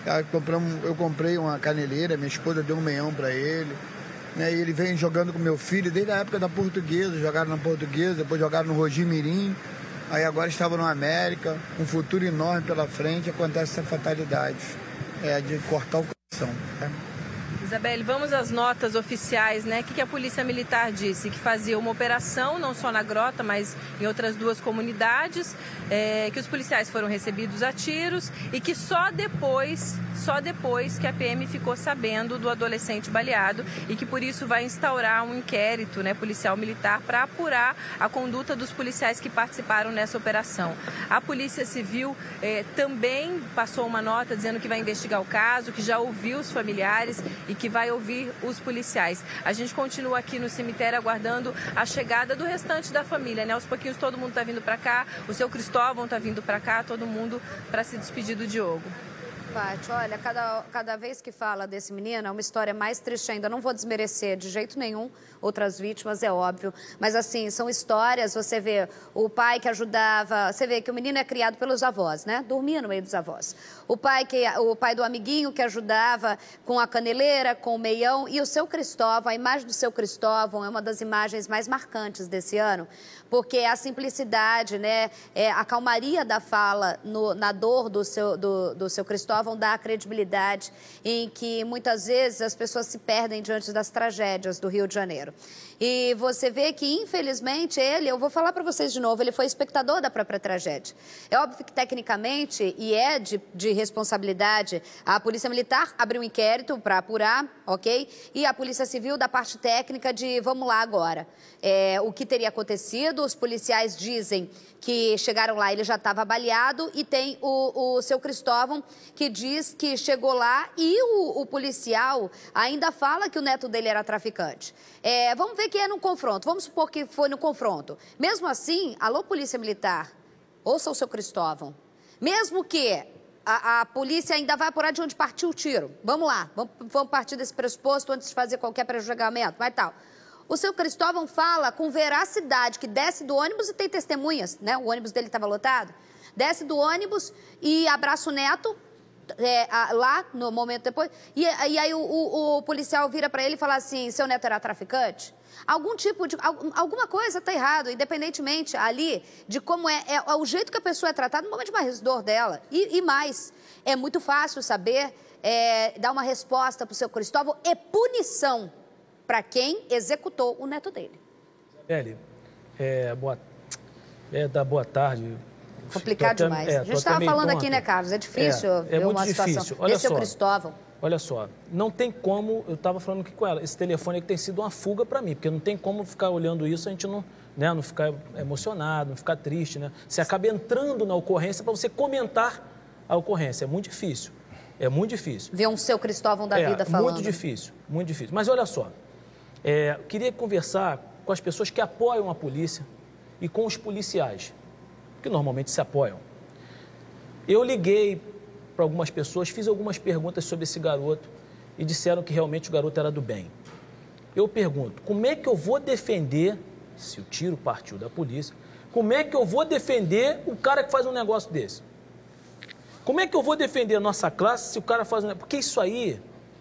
Eu comprei uma caneleira, minha esposa deu um meião para ele. Né, e ele vem jogando com meu filho desde a época da Portuguesa, jogaram na Portuguesa, depois jogaram no Rogi Mirim, aí agora estavam no América, um futuro enorme pela frente, acontece essa fatalidade, é, de cortar o coração. Né? Isabelle, vamos às notas oficiais, né? O que a Polícia Militar disse? Que fazia uma operação, não só na Grota, mas em outras duas comunidades, é, que os policiais foram recebidos a tiros e que só depois, só depois que a P M ficou sabendo do adolescente baleado e que por isso vai instaurar um inquérito, né, policial militar para apurar a conduta dos policiais que participaram nessa operação. A Polícia Civil é, também passou uma nota dizendo que vai investigar o caso, que já ouviu os familiares e que vai ouvir os policiais. A gente continua aqui no cemitério aguardando a chegada do restante da família, né? Aos pouquinhos todo mundo está vindo para cá, o seu Cristóvão está vindo para cá, todo mundo para se despedir do Diogo. Paty, olha, cada, cada vez que fala desse menino é uma história mais triste ainda. Não vou desmerecer de jeito nenhum outras vítimas, é óbvio. Mas, assim, são histórias, você vê o pai que ajudava... Você vê que o menino é criado pelos avós, né? Dormia no meio dos avós. O pai, que, o pai do amiguinho que ajudava com a caneleira, com o meião. E o seu Cristóvão, a imagem do seu Cristóvão é uma das imagens mais marcantes desse ano. Porque a simplicidade, né? É, a calmaria da fala no, na dor do seu, do, do seu Cristóvão vão dar a credibilidade em que muitas vezes as pessoas se perdem diante das tragédias do Rio de Janeiro. E você vê que, infelizmente, ele, eu vou falar para vocês de novo, ele foi espectador da própria tragédia. É óbvio que, tecnicamente, e é de, de responsabilidade, a Polícia Militar abriu um inquérito para apurar, ok? E a Polícia Civil da parte técnica de, vamos lá agora, é, o que teria acontecido. Os policiais dizem que chegaram lá, ele já estava baleado, e tem o, o seu Cristóvão, que diz que chegou lá e o, o policial ainda fala que o neto dele era traficante. É, vamos ver que é no confronto. Vamos supor que foi no confronto. Mesmo assim, alô, Polícia Militar, ouça o seu Cristóvão. Mesmo que a, a polícia ainda vai apurar de onde partiu o tiro. Vamos lá, vamos, vamos partir desse pressuposto antes de fazer qualquer pré-julgamento, mas tal. O seu Cristóvão fala com veracidade que desce do ônibus e tem testemunhas, né? O ônibus dele estava lotado. Desce do ônibus e abraça o neto, é, a, lá, no momento depois. E, e aí o, o, o policial vira para ele e fala assim, seu neto era traficante? Algum tipo de... Alguma coisa está errado, independentemente ali de como é, é, é o jeito que a pessoa é tratada no momento de bastidor dela. E, e mais, é muito fácil saber, é, dar uma resposta para o seu Cristóvão e punição para quem executou o neto dele. Eli, é, boa, é, da boa tarde. Complicado até, demais. É, a gente estava falando aqui, né, Carlos? É difícil é, ver é muito uma difícil. situação. Olha Esse é o só, Cristóvão. Olha só, não tem como, eu estava falando aqui com ela, esse telefone aqui tem sido uma fuga para mim, porque não tem como ficar olhando isso, a gente não, né, não ficar emocionado, não ficar triste, né? Você acaba entrando na ocorrência para você comentar a ocorrência, é muito difícil, é muito difícil. Ver um seu Cristóvão da é, vida falando. muito difícil, muito difícil. Mas olha só, é, eu queria conversar com as pessoas que apoiam a polícia e com os policiais, que normalmente se apoiam. Eu liguei para algumas pessoas, fiz algumas perguntas sobre esse garoto e disseram que realmente o garoto era do bem. Eu pergunto, como é que eu vou defender, se o tiro partiu da polícia, como é que eu vou defender o cara que faz um negócio desse? Como é que eu vou defender a nossa classe se o cara faz um negócio? Porque isso aí,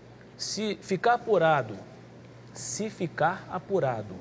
se ficar apurado, se ficar apurado,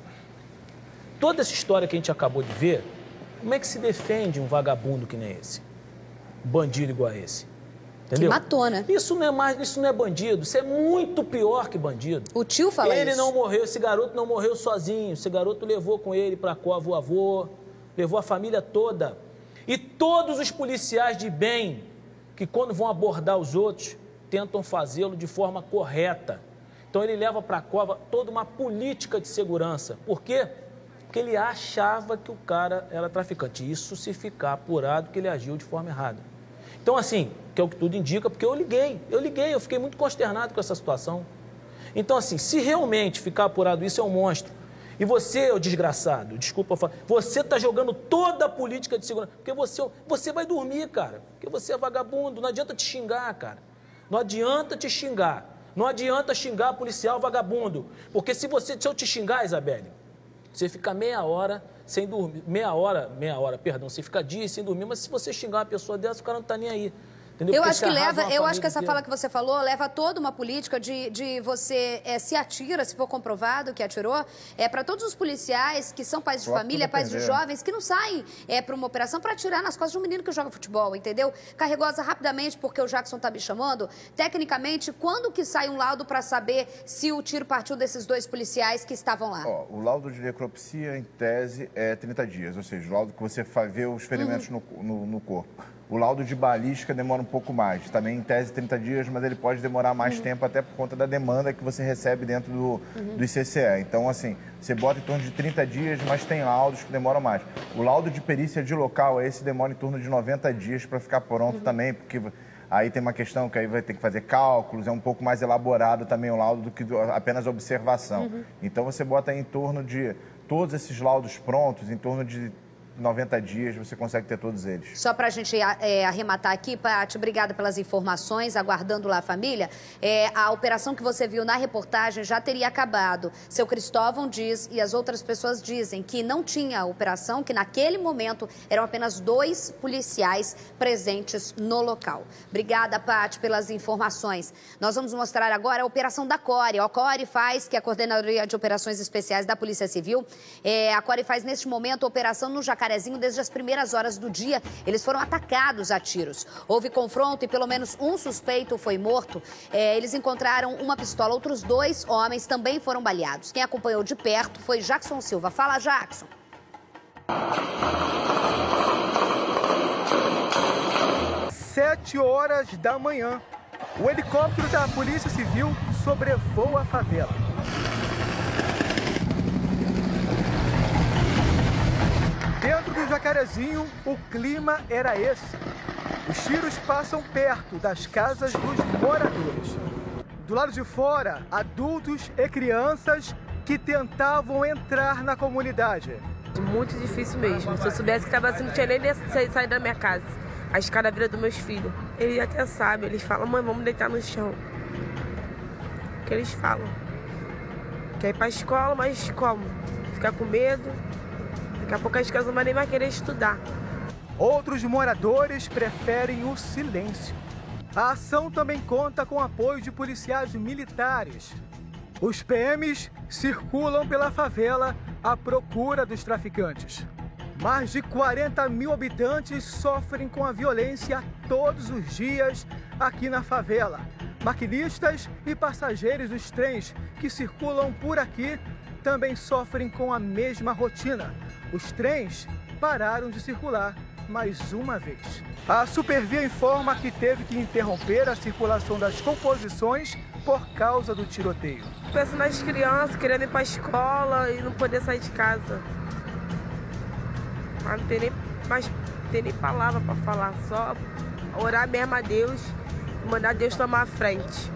toda essa história que a gente acabou de ver, como é que se defende um vagabundo que nem esse? Um bandido igual a esse? Entendeu? Que matou, né? Isso não é mais, isso não é bandido, isso é muito pior que bandido. O tio fala ele isso. Ele não morreu, esse garoto não morreu sozinho, esse garoto levou com ele para a cova o avô, levou a família toda. E todos os policiais de bem, que quando vão abordar os outros, tentam fazê-lo de forma correta. Então ele leva para a cova toda uma política de segurança. Por quê? Porque ele achava que o cara era traficante. Isso se ficar apurado que ele agiu de forma errada. Então, assim, que é o que tudo indica, porque eu liguei, eu liguei, eu fiquei muito consternado com essa situação. Então, assim, se realmente ficar apurado isso, é um monstro. E você, ô desgraçado, desculpa falar, você está jogando toda a política de segurança, porque você, você vai dormir, cara, porque você é vagabundo, não adianta te xingar, cara. Não adianta te xingar, não adianta xingar policial vagabundo, porque se, você, se eu te xingar, Isabelle, você fica meia hora sem dormir, meia hora, meia hora, perdão, você fica dias sem dormir, mas se você xingar uma pessoa dessa, o cara não tá nem aí. Entendeu? Eu Porque acho que leva, eu acho que essa inteira. fala que você falou leva toda uma política de, de você é, se atira, se for comprovado que atirou, é para todos os policiais que são pais de Pode família, pais de depender. jovens, que não saem é, para uma operação para atirar nas costas de um menino que joga futebol, entendeu? Carregosa, rapidamente, porque o Jackson tá me chamando, tecnicamente, quando que sai um laudo para saber se o tiro partiu desses dois policiais que estavam lá? Ó, o laudo de necropsia, em tese, é trinta dias, ou seja, o laudo que você vai ver os ferimentos Uhum. no, no, no corpo. O laudo de balística demora um pouco mais, também em tese trinta dias, mas ele pode demorar mais Uhum. tempo até por conta da demanda que você recebe dentro do, Uhum. do I C C E. Então, assim, você bota em torno de trinta dias, mas tem laudos que demoram mais. O laudo de perícia de local, esse demora em torno de noventa dias para ficar pronto Uhum. também, porque aí tem uma questão que aí vai ter que fazer cálculos, é um pouco mais elaborado também o laudo do que do- apenas observação. Uhum. Então, você bota aí em torno de todos esses laudos prontos, em torno de noventa dias, você consegue ter todos eles. Só para a gente é, arrematar aqui, Paty, obrigada pelas informações, aguardando lá a família. É, a operação que você viu na reportagem já teria acabado. Seu Cristóvão diz, e as outras pessoas dizem, que não tinha operação, que naquele momento eram apenas dois policiais presentes no local. Obrigada, Paty, pelas informações. Nós vamos mostrar agora a operação da Core. A Core faz, que é a Coordenadoria de Operações Especiais da Polícia Civil, é, a Core faz neste momento a operação no Jacarezinho desde as primeiras horas do dia. Eles foram atacados a tiros. Houve confronto e pelo menos um suspeito foi morto. É, eles encontraram uma pistola. Outros dois homens também foram baleados. Quem acompanhou de perto foi Jackson Silva. Fala, Jackson. Sete horas da manhã, o helicóptero da Polícia Civil sobrevoa a favela. Dentro do Jacarezinho, o clima era esse. Os tiros passam perto das casas dos moradores. Do lado de fora, adultos e crianças que que tentavam entrar na comunidade. Muito difícil mesmo. Se eu soubesse que estava assim, não tinha nem saído da minha casa. A escada vira dos meus filhos. Eles até sabem, eles falam, mãe, vamos deitar no chão. O que eles falam? Quer ir pra escola, mas como? Ficar com medo. Daqui a pouco as crianças não vão nem mais querer estudar. Outros moradores preferem o silêncio. A ação também conta com apoio de policiais militares. Os P Ms circulam pela favela à procura dos traficantes. Mais de quarenta mil habitantes sofrem com a violência todos os dias aqui na favela. Maquinistas e passageiros dos trens que circulam por aqui também sofrem com a mesma rotina. Os trens pararam de circular mais uma vez. A Supervia informa que teve que interromper a circulação das composições por causa do tiroteio. Penso nas crianças querendo ir para a escola e não poder sair de casa. Mas não tem nem, mais, tem nem palavra para falar, só orar mesmo a Deus e mandar Deus tomar a frente.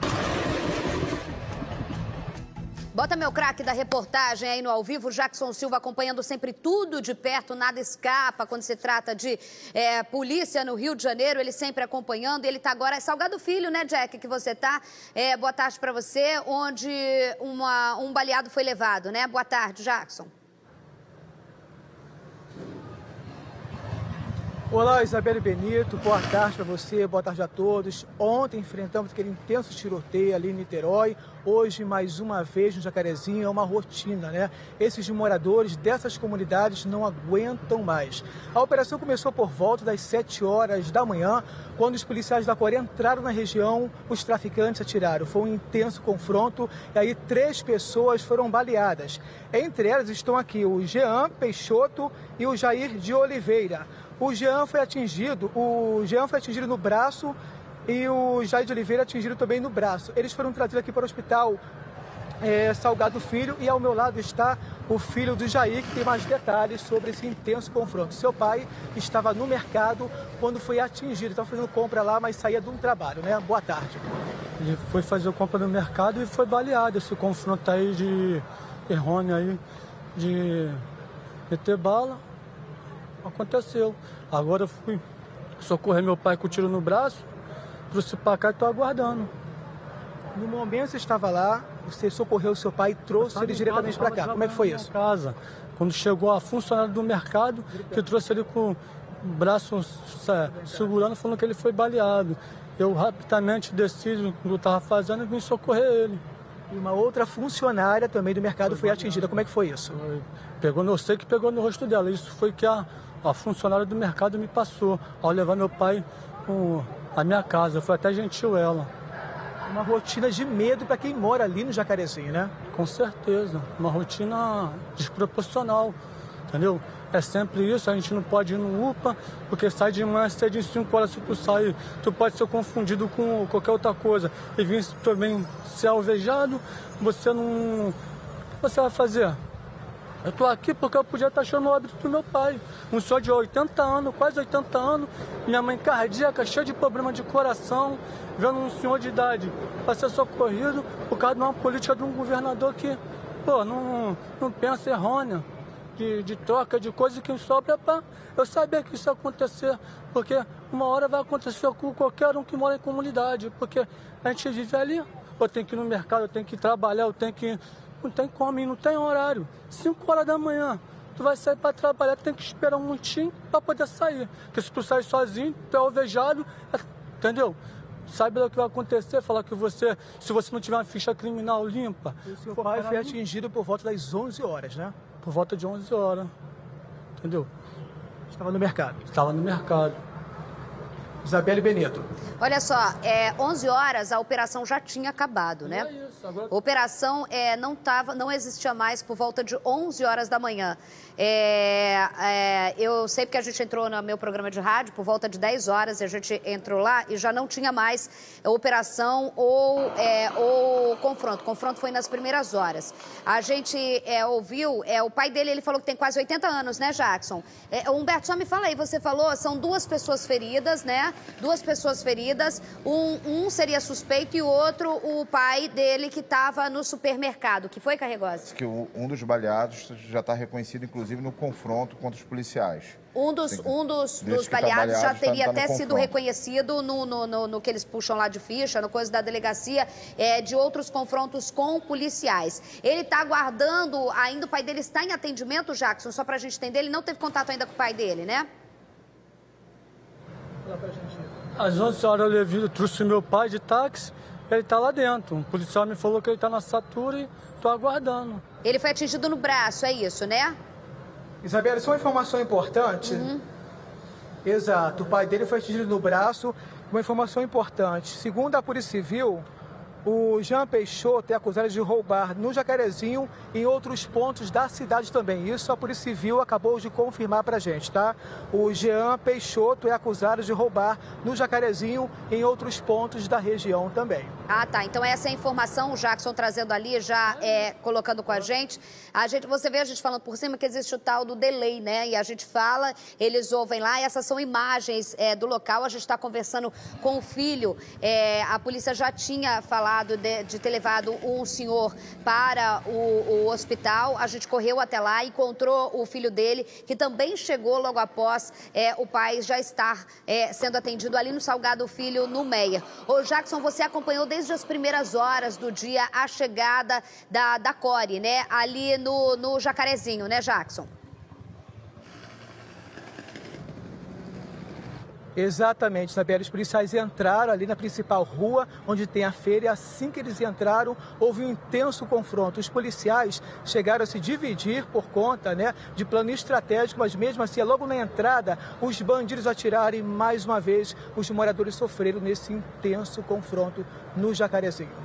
Bota meu craque da reportagem aí no ao vivo, Jackson Silva acompanhando sempre tudo de perto, nada escapa quando se trata de é, polícia no Rio de Janeiro, ele sempre acompanhando, ele tá agora, é Salgado Filho, né, Jack, que você tá, é, boa tarde para você, onde uma, um baleado foi levado, né, boa tarde, Jackson. Olá, Isabelle Benito, boa tarde para você, boa tarde a todos. Ontem enfrentamos aquele intenso tiroteio ali em Niterói, hoje mais uma vez no Jacarezinho, é uma rotina, né? Esses moradores dessas comunidades não aguentam mais. A operação começou por volta das sete horas da manhã, quando os policiais da Coreia entraram na região, os traficantes atiraram. Foi um intenso confronto e aí três pessoas foram baleadas. Entre elas estão aqui o Jean Peixoto e o Jair de Oliveira. O Jean foi atingido, o Jean foi atingido no braço e o Jair de Oliveira atingido também no braço. Eles foram trazidos aqui para o hospital é, Salgado Filho e ao meu lado está o filho do Jair, que tem mais detalhes sobre esse intenso confronto. Seu pai estava no mercado quando foi atingido, estava fazendo compra lá, mas saía de um trabalho, né? Boa tarde. Ele foi fazer compra no mercado e foi baleado. Esse confronto aí de errôneo aí, de meter bala. Aconteceu. Agora eu fui socorrer meu pai com o tiro no braço, trouxe pra cá e tô aguardando. No momento você estava lá, você socorreu o seu pai e trouxe ele diretamente para cá. Como é que foi isso? Casa. Quando chegou a funcionária do mercado, que trouxe ele com o braço segurando, falando que ele foi baleado. Eu rapidamente decido o que eu estava fazendo e vim socorrer ele. E uma outra funcionária também do mercado foi atingida. Como é que foi isso? Pegou, eu sei que pegou no rosto dela. Isso foi que a, a funcionária do mercado me passou ao levar meu pai à minha casa. Foi até gentil ela. Uma rotina de medo para quem mora ali no Jacarezinho, né? Com certeza. Uma rotina desproporcional, entendeu? É sempre isso, a gente não pode ir no U P A, porque sai de manhã cedo em cinco horas, se tu sair, tu pode ser confundido com qualquer outra coisa. E vir também ser alvejado, você não... O que você vai fazer? Eu tô aqui porque eu podia estar achando o óbito do meu pai. Um senhor de oitenta anos, quase oitenta anos, minha mãe cardíaca, cheia de problema de coração, vendo um senhor de idade para ser socorrido por causa de uma política de um governador que, pô, não, não pensa errônea. De, de troca, de coisa que sobra para... Eu sabia que isso ia acontecer, porque uma hora vai acontecer com qualquer um que mora em comunidade, porque a gente vive ali, eu tenho que ir no mercado, eu tenho que trabalhar, eu tenho que... Não tem como, não tem horário. cinco horas da manhã, tu vai sair para trabalhar, tem que esperar um minutinho para poder sair. Porque se tu sair sozinho, tu é alvejado, entendeu? Sabe o que vai acontecer? Falar que você, se você não tiver uma ficha criminal limpa... O seu pai foi atingido por volta das onze horas, né? Por volta de onze horas, entendeu? Estava no mercado. Estava no mercado. Isabelle Benito. Olha só, é, onze horas a operação já tinha acabado, né? É isso, agora... A operação é, não, tava, não existia mais por volta de onze horas da manhã. É, é, eu sei porque a gente entrou no meu programa de rádio por volta de dez horas, a gente entrou lá e já não tinha mais operação ou, é, ou confronto. O confronto foi nas primeiras horas. A gente é, ouviu, é, o pai dele, ele falou que tem quase oitenta anos, né, Jackson? É, Humberto, só me fala aí, você falou, são duas pessoas feridas, né? Duas pessoas feridas, um, um seria suspeito e o outro o pai dele que estava no supermercado. Que foi, Carregosa? Que um dos baleados já está reconhecido, inclusive, no confronto contra os policiais. Um dos, um dos, dos tá baleados baleado, já tá- teria tá no até sido confronto. reconhecido no, no, no, no que eles puxam lá de ficha, no coisa da delegacia, é, de outros confrontos com policiais. Ele está aguardando ainda, o pai dele está em atendimento, Jackson, só para a gente entender, ele não teve contato ainda com o pai dele, né? Às onze horas eu levei, eu trouxe meu pai de táxi, ele está lá dentro. O policial me falou que ele está na Satura e estou aguardando. Ele foi atingido no braço, é isso, né? Isabela, isso é uma informação importante. Uhum. Exato, o pai dele foi atingido no braço. Uma informação importante. Segundo a Polícia Civil, o Jean Peixoto é acusado de roubar no Jacarezinho e em outros pontos da cidade também. Isso a Polícia Civil acabou de confirmar pra gente, tá? O Jean Peixoto é acusado de roubar no Jacarezinho e em outros pontos da região também. Ah, tá. Então essa é a informação, o Jackson trazendo ali, já é, colocando com a gente. A gente. Você vê a gente falando por cima que existe o tal do delay, né? E a gente fala, eles ouvem lá, e essas são imagens é, do local. A gente está conversando com o filho. É, a polícia já tinha falado de, de ter levado um senhor para o, o hospital. A gente correu até lá, encontrou o filho dele, que também chegou logo após é, o pai já estar é, sendo atendido ali no Salgado Filho, no Meia. Ô, Jackson, você acompanhou desde as primeiras horas do dia a chegada da, da Core, né? Ali no, no Jacarezinho, né, Jackson? Exatamente, Isabela. Os policiais entraram ali na principal rua, onde tem a feira, e assim que eles entraram, houve um intenso confronto. Os policiais chegaram a se dividir por conta, né, de plano estratégico, mas mesmo assim, logo na entrada, os bandidos atiraram e, mais uma vez, os moradores sofreram nesse intenso confronto no Jacarezinho.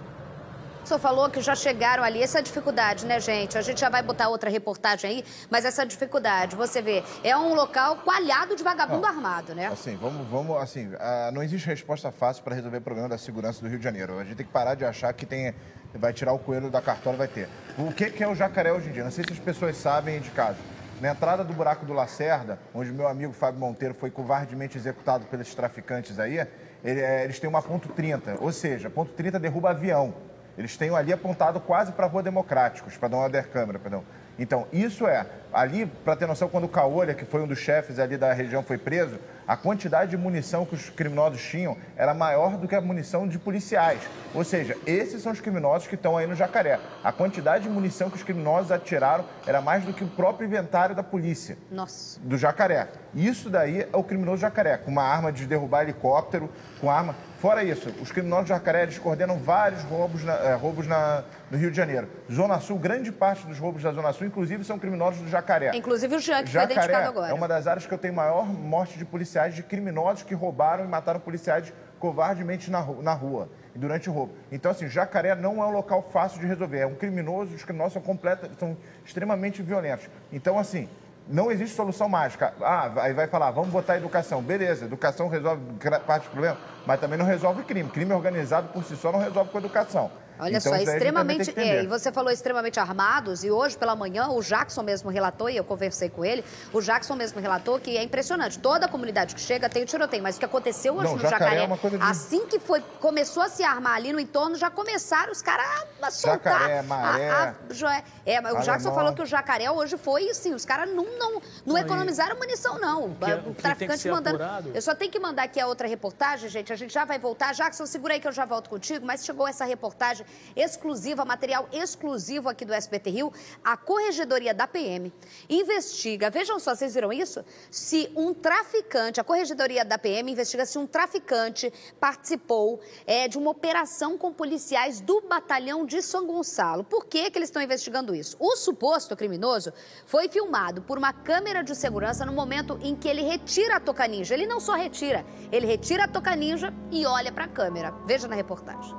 O senhor falou que já chegaram ali, essa dificuldade, né, gente? A gente já vai botar outra reportagem aí, mas essa dificuldade, você vê, é um local coalhado de vagabundo Não, armado, né? Assim, vamos, vamos, assim, ah, não existe resposta fácil para resolver o problema da segurança do Rio de Janeiro. A gente tem que parar de achar que tem, vai tirar o coelho da cartola, vai ter. O que, que é o Jacaré hoje em dia? Não sei se as pessoas sabem de casa. Na entrada do buraco do Lacerda, onde meu amigo Fábio Monteiro foi covardemente executado pelos traficantes aí, ele, é, eles têm uma ponto trinta, ou seja, ponto trinta derruba avião. Eles têm ali apontado quase para a Rua Democráticos, para dar uma undercâmera, perdão. Então, isso é, ali, para ter noção, quando o Caolha, que foi um dos chefes ali da região, foi preso, a quantidade de munição que os criminosos tinham era maior do que a munição de policiais. Ou seja, esses são os criminosos que estão aí no Jacaré. A quantidade de munição que os criminosos atiraram era mais do que o próprio inventário da polícia. Nossa. Do Jacaré. Isso daí é o criminoso Jacaré, com uma arma de derrubar helicóptero, com arma... Fora isso, os criminosos do Jacaré, eles coordenam vários roubos, na, é, roubos na, no Rio de Janeiro. Zona Sul, grande parte dos roubos da Zona Sul, inclusive, são criminosos do Jacaré. Inclusive o Jean, que Jacaré foi identificado agora. É uma das áreas que eu tenho maior morte de policiais, de criminosos que roubaram e mataram policiais covardemente na, na rua, durante o roubo. Então, assim, Jacaré não é um local fácil de resolver. É um criminoso, os criminosos são, completa, são extremamente violentos. Então, assim... Não existe solução mágica. Ah, aí vai falar, vamos botar educação. Beleza, educação resolve parte do problema, mas também não resolve crime. Crime organizado por si só não resolve com educação. Olha então, só, é extremamente... É, e você falou extremamente armados, e hoje pela manhã o Jackson mesmo relatou, e eu conversei com ele, o Jackson mesmo relatou que é impressionante. Toda a comunidade que chega tem o tiroteio, mas o que aconteceu hoje não, no Jacaré, Jacaré, é uma coisa de... assim que foi, começou a se armar ali no entorno, já começaram os caras a soltar. Jacaré, Maré... A, a, é, mas o Jackson Alemão. falou que o Jacaré hoje foi, assim, os caras não, não, não, não economizaram munição, não. que é- o o que traficante tem que ser mandando... apurado. Eu só tenho que mandar aqui a outra reportagem, gente, a gente já vai voltar. Jackson, segura aí que eu já volto contigo, mas chegou essa reportagem exclusiva, material exclusivo aqui do S B T Rio. A Corregedoria da P M investiga, vejam só, vocês viram isso? Se um traficante, a Corregedoria da P M investiga se um traficante participou é, de uma operação com policiais do batalhão de São Gonçalo. Por que que eles estão investigando isso? O suposto criminoso foi filmado por uma câmera de segurança no momento em que ele retira a touca ninja. Ele não só retira, ele retira a touca ninja e olha para a câmera. Veja na reportagem.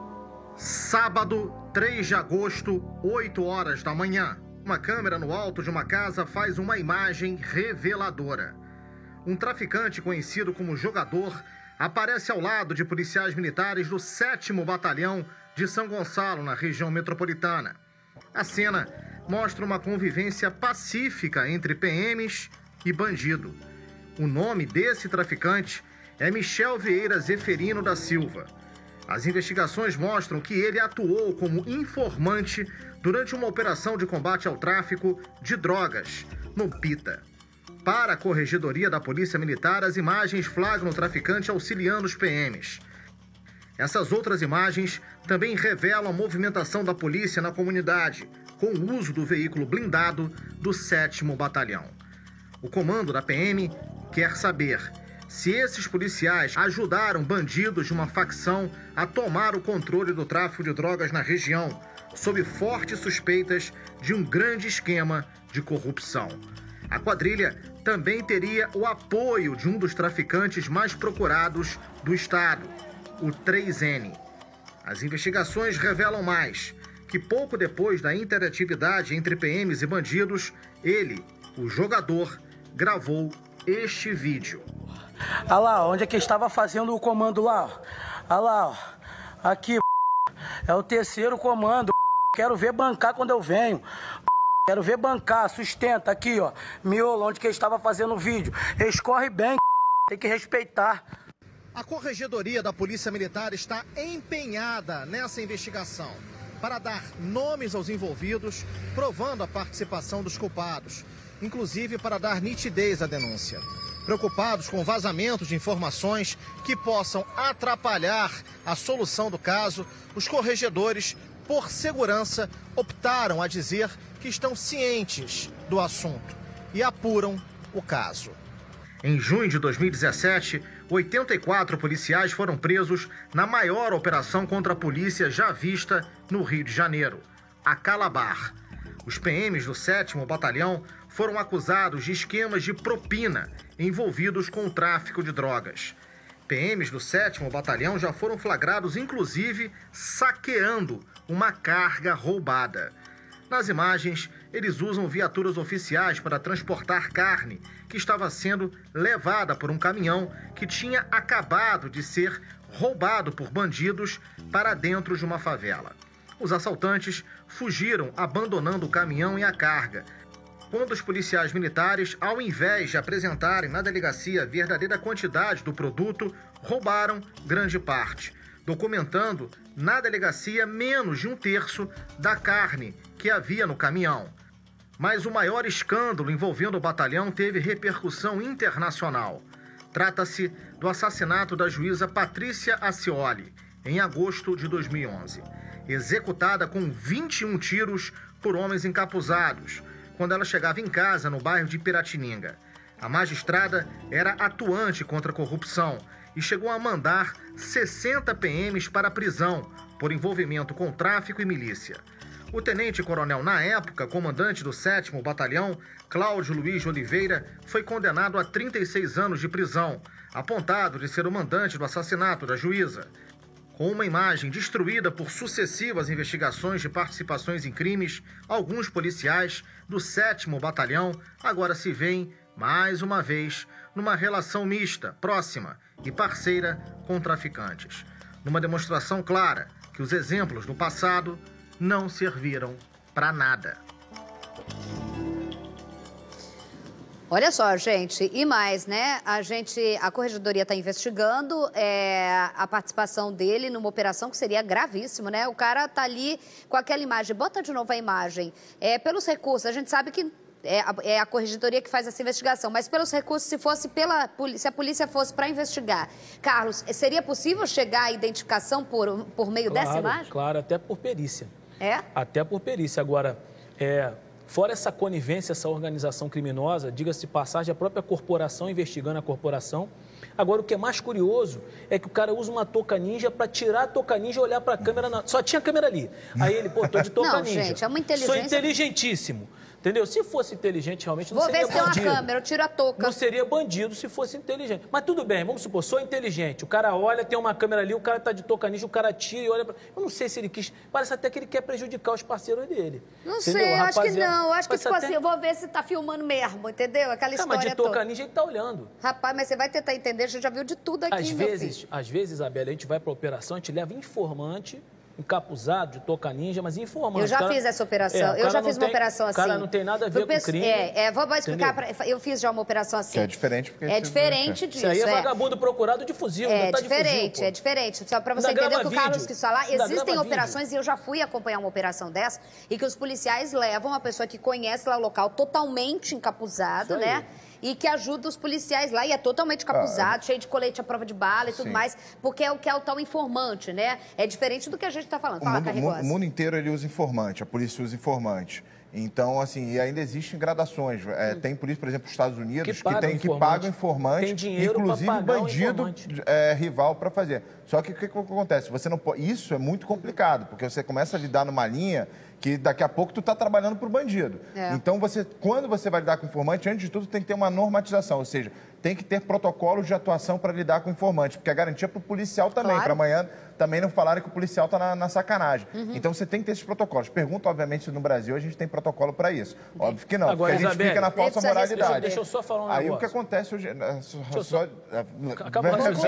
Sábado, três de agosto, oito horas da manhã. Uma câmera no alto de uma casa faz uma imagem reveladora. Um traficante conhecido como Jogador aparece ao lado de policiais militares do sétimo Batalhão de São Gonçalo, na região metropolitana. A cena mostra uma convivência pacífica entre P Ms e bandido. O nome desse traficante é Michel Vieira Zeferino da Silva. As investigações mostram que ele atuou como informante durante uma operação de combate ao tráfico de drogas no Pita. Para a Corregedoria da Polícia Militar, as imagens flagram o traficante auxiliando os P Ms. Essas outras imagens também revelam a movimentação da polícia na comunidade, com o uso do veículo blindado do sétimo Batalhão. O comando da P M quer saber se esses policiais ajudaram bandidos de uma facção a tomar o controle do tráfico de drogas na região, sob fortes suspeitas de um grande esquema de corrupção. A quadrilha também teria o apoio de um dos traficantes mais procurados do estado, o três N. As investigações revelam mais, que pouco depois da interatividade entre P Ms e bandidos, ele, o jogador, gravou este vídeo. Olha lá, onde é que estava fazendo o comando lá? Olha lá, ó. Aqui, é o terceiro comando. Quero ver bancar quando eu venho. Quero ver bancar, sustenta. Aqui, ó. Miolo, onde que ele estava fazendo o vídeo. Escorre bem, tem que respeitar. A Corregedoria da Polícia Militar está empenhada nessa investigação para dar nomes aos envolvidos, provando a participação dos culpados, inclusive para dar nitidez à denúncia. Preocupados com vazamentos de informações que possam atrapalhar a solução do caso, os corregedores, por segurança, optaram a dizer que estão cientes do assunto e apuram o caso. Em junho de dois mil e dezessete, oitenta e quatro policiais foram presos na maior operação contra a polícia já vista no Rio de Janeiro, a Calabar. Os P Ms do sétimo Batalhão foram acusados de esquemas de propina envolvidos com o tráfico de drogas. P Ms do sétimo Batalhão já foram flagrados, inclusive, saqueando uma carga roubada. Nas imagens, eles usam viaturas oficiais para transportar carne que estava sendo levada por um caminhão que tinha acabado de ser roubado por bandidos para dentro de uma favela. Os assaltantes fugiram abandonando o caminhão e a carga, quando os policiais militares, ao invés de apresentarem na delegacia a verdadeira quantidade do produto, roubaram grande parte, documentando na delegacia menos de um terço da carne que havia no caminhão. Mas o maior escândalo envolvendo o batalhão teve repercussão internacional. Trata-se do assassinato da juíza Patrícia Acioli, em agosto de dois mil e onze, executada com vinte e um tiros por homens encapuzados, quando ela chegava em casa no bairro de Piratininga. A magistrada era atuante contra a corrupção e chegou a mandar sessenta P Ms para a prisão por envolvimento com tráfico e milícia. O tenente-coronel, na época, comandante do sétimo Batalhão, Cláudio Luiz de Oliveira, foi condenado a trinta e seis anos de prisão, apontado de ser o mandante do assassinato da juíza. Com uma imagem destruída por sucessivas investigações de participações em crimes, alguns policiais do sétimo Batalhão agora se veem, mais uma vez, numa relação mista, próxima e parceira com traficantes. Numa demonstração clara que os exemplos do passado não serviram para nada. Olha só, gente, e mais, né? A gente, a Corregedoria está investigando é, a participação dele numa operação que seria gravíssimo, né? O cara tá ali com aquela imagem, bota de novo a imagem. É, pelos recursos, a gente sabe que é a, é a Corregedoria que faz essa investigação, mas pelos recursos, se fosse pela se a polícia fosse para investigar, Carlos, seria possível chegar à identificação por, por meio claro, dessa imagem? Claro, até por perícia. É? Até por perícia. Agora, é... fora essa conivência, essa organização criminosa, diga-se de passagem, a própria corporação investigando a corporação. Agora, o que é mais curioso é que o cara usa uma touca ninja para tirar a touca ninja e olhar para a câmera. Na... Só tinha câmera ali. Aí ele, pô, tô de touca não, ninja. Gente, é uma inteligência... Sou inteligentíssimo. Entendeu? Se fosse inteligente, realmente, não Vou seria bandido. Vou ver se bandido. tem uma câmera, eu tiro a touca. Não seria bandido se fosse inteligente. Mas tudo bem, vamos supor, sou inteligente. O cara olha, tem uma câmera ali, o cara tá de touca ninja, o cara tira e olha pra... Eu não sei se ele quis... Parece até que ele quer prejudicar os parceiros dele. Não entendeu? sei, acho Rapaziada... que não. Acho que, Mas tipo até... assim, eu vou ver se tá filmando mesmo, entendeu? Aquela Ah, história mas de touca toda. ninja ele tá olhando. Rapaz, mas você vai tentar entender, a gente já viu de tudo aqui, Às meu vezes, filho. às vezes, Isabela, a gente vai pra operação, a gente leva informante encapuzado, de toca ninja, mas informante. Eu já cara, fiz essa operação. é, eu já fiz uma tem, operação assim. O cara não tem nada a ver com crime. É, é, vou explicar. Pra, eu fiz já uma operação assim. Que é diferente. Porque é diferente disso. Isso aí é, é vagabundo procurado de fuzil. É tá diferente, de fuzil, é diferente. Só pra você entender o que o Carlos quis falar, existem operações, vídeo. e eu já fui acompanhar uma operação dessa, e que os policiais levam uma pessoa que conhece lá o local totalmente encapuzado, né? E que ajuda os policiais lá, e é totalmente encapuzado, ah, cheio de colete à prova de bala e tudo sim. mais, porque é o que é o tal informante, né? É diferente do que a gente está falando. Fala, o, mundo, o mundo inteiro ele usa informante, a polícia usa informante. Então, assim, e ainda existem gradações. É, hum. Tem polícia, por exemplo, nos Estados Unidos, que, que, tem, que pagam informante, tem dinheiro inclusive bandido um é, rival para fazer. Só que o que, que acontece? Você não pode... Isso é muito complicado, porque você começa a lidar numa linha que daqui a pouco tu está trabalhando para o bandido. É. Então, você, quando você vai lidar com informante, antes de tudo tem que ter uma normatização, ou seja, tem que ter protocolos de atuação para lidar com informante, porque a garantia é para o policial também, claro. Para amanhã também não falarem que o policial está na, na sacanagem. Uhum. Então, você tem que ter esses protocolos. Pergunta, obviamente, se no Brasil a gente tem protocolo para isso. Uhum. Óbvio que não, agora, porque a gente Isabelle, fica na falsa moralidade. Deixa eu só falar um Aí negócio. o que acontece hoje... Só, só... Acaba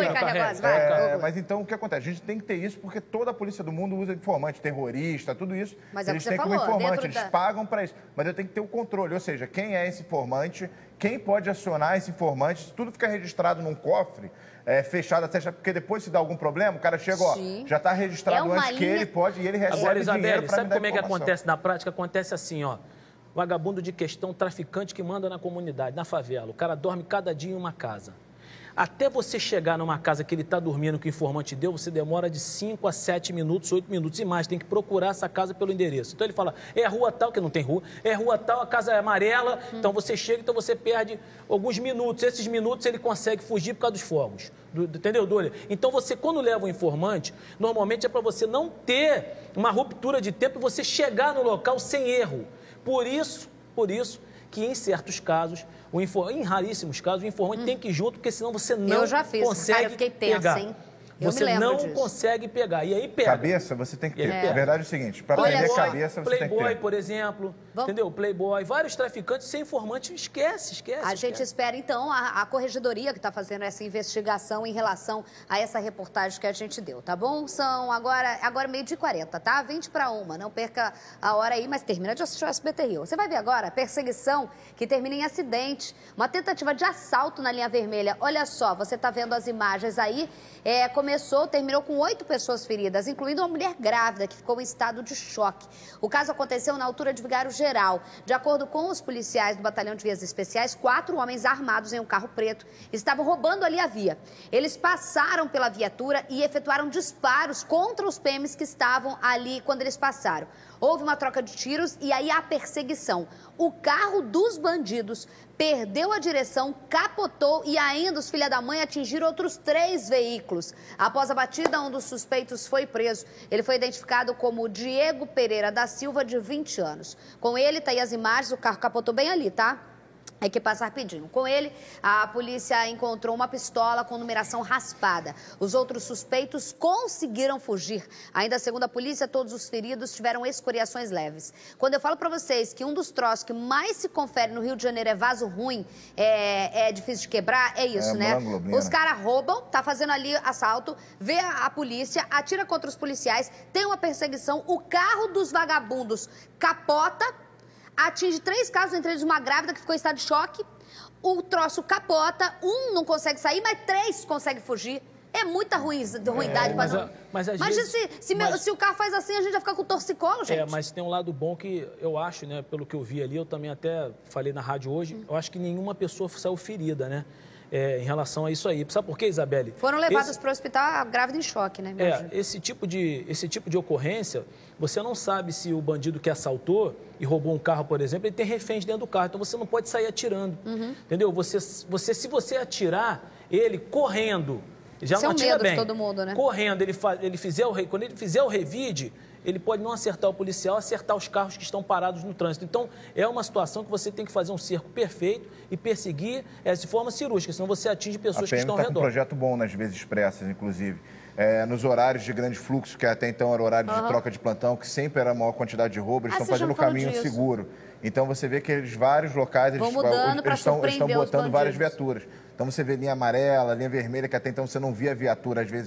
é, mas então, o que acontece? A gente tem que ter isso porque toda a polícia do mundo usa informante, terrorista, tudo isso. Mas é eles que têm você como falou, informante, eles da... pagam para isso. Mas eu tenho que ter o controle, ou seja, quem é esse informante, quem pode acionar esse informante, se tudo fica registrado num cofre, é, fechado, até porque depois se dá algum problema, o cara chega, ó, Sim. já está registrado é antes linha... que ele pode e ele recebe Agora, dinheiro Isabelle, para sabe me dar como é que informação. acontece na prática? Acontece assim, ó. Vagabundo de questão, traficante que manda na comunidade, na favela. O cara dorme cada dia em uma casa. Até você chegar numa casa que ele está dormindo, que o informante deu, você demora de cinco a sete minutos, oito minutos e mais. Tem que procurar essa casa pelo endereço. Então ele fala, é a rua tal, que não tem rua, é a rua tal, a casa é amarela, hum. então você chega, então você perde alguns minutos. Esses minutos ele consegue fugir por causa dos fogos. Do, entendeu, Dória? Então você, quando leva um informante, normalmente é para você não ter uma ruptura de tempo e você chegar no local sem erro. Por isso, por isso, que em certos casos, o infor... em raríssimos casos, o informante hum. tem que ir junto, porque senão você não eu já fiz. consegue Cara, eu fiquei tensa, pegar. Hein? Eu você me lembro não disso. consegue pegar. E aí pega. Cabeça, você tem que ter. É. A verdade é o seguinte, para prender a cabeça, você Playboy, tem que ter. Playboy, por exemplo, Vamos. entendeu? Playboy, vários traficantes sem informante, esquece, esquece. A esquece. gente espera, então, a, a corregedoria que está fazendo essa investigação em relação a essa reportagem que a gente deu, tá bom? São agora, agora meio de quarenta, tá? vinte para uma, não perca a hora aí, mas termina de assistir o S B T Rio. Você vai ver agora perseguição que termina em acidente, uma tentativa de assalto na linha vermelha. Olha só, você está vendo as imagens aí, é, começou, terminou com oito pessoas feridas, incluindo uma mulher grávida que ficou em estado de choque. O caso aconteceu na altura de Vigário Geral. De acordo com os policiais do Batalhão de Vias Especiais, quatro homens armados em um carro preto estavam roubando ali a via. Eles passaram pela viatura e efetuaram disparos contra os P Ms que estavam ali quando eles passaram. Houve uma troca de tiros e aí a perseguição. O carro dos bandidos perdeu a direção, capotou e ainda os filha da mãe atingiram outros três veículos. Após a batida, um dos suspeitos foi preso. Ele foi identificado como Diego Pereira da Silva, de vinte anos. Com ele, tá aí as imagens, o carro capotou bem ali, tá? Hay que passar rapidinho. Com ele, a polícia encontrou uma pistola com numeração raspada. Os outros suspeitos conseguiram fugir. Ainda segundo a polícia, todos os feridos tiveram escoriações leves. Quando eu falo para vocês que um dos troços que mais se confere no Rio de Janeiro é vaso ruim, é, é difícil de quebrar, é isso, é, né? Globina. Os caras roubam, tá fazendo ali assalto, vê a, a polícia, atira contra os policiais, tem uma perseguição, o carro dos vagabundos capota, atinge três casos, entre eles uma grávida que ficou em estado de choque. O troço capota, um não consegue sair, mas três conseguem fugir. É muita ruim, ruindade é, para não. não. Mas, às mas vezes, se, se, mas... Meu, se o carro faz assim, a gente vai ficar com torcicolo, gente. É, mas tem um lado bom que eu acho, né? Pelo que eu vi ali, eu também até falei na rádio hoje, hum. eu acho que nenhuma pessoa saiu ferida, né? É, em relação a isso aí. Sabe por quê, Isabelle? Foram levados esse... para o hospital grávida em choque, né? É, esse tipo, de, esse tipo de ocorrência, você não sabe se o bandido que assaltou e roubou um carro, por exemplo, ele tem reféns dentro do carro, então você não pode sair atirando, uhum. entendeu? Você, você, se você atirar ele correndo, já Esse não é atira medo bem. De todo mundo, né? Correndo, ele, fa, ele fizer o, quando ele fizer o revide, ele pode não acertar o policial, acertar os carros que estão parados no trânsito. Então, é uma situação que você tem que fazer um cerco perfeito e perseguir é, de forma cirúrgica, senão você atinge pessoas que estão ao redor. A P M está com um projeto bom nas vezes expressas, inclusive. É, nos horários de grande fluxo, que até então era horário uhum. de troca de plantão, que sempre era a maior quantidade de roubo, eles ah, estão fazendo um caminho disso. seguro. Então, você vê que eles, vários locais, eles, eles, estão, eles estão botando várias viaturas. Então, você vê linha amarela, linha vermelha, que até então você não via viatura, às vezes,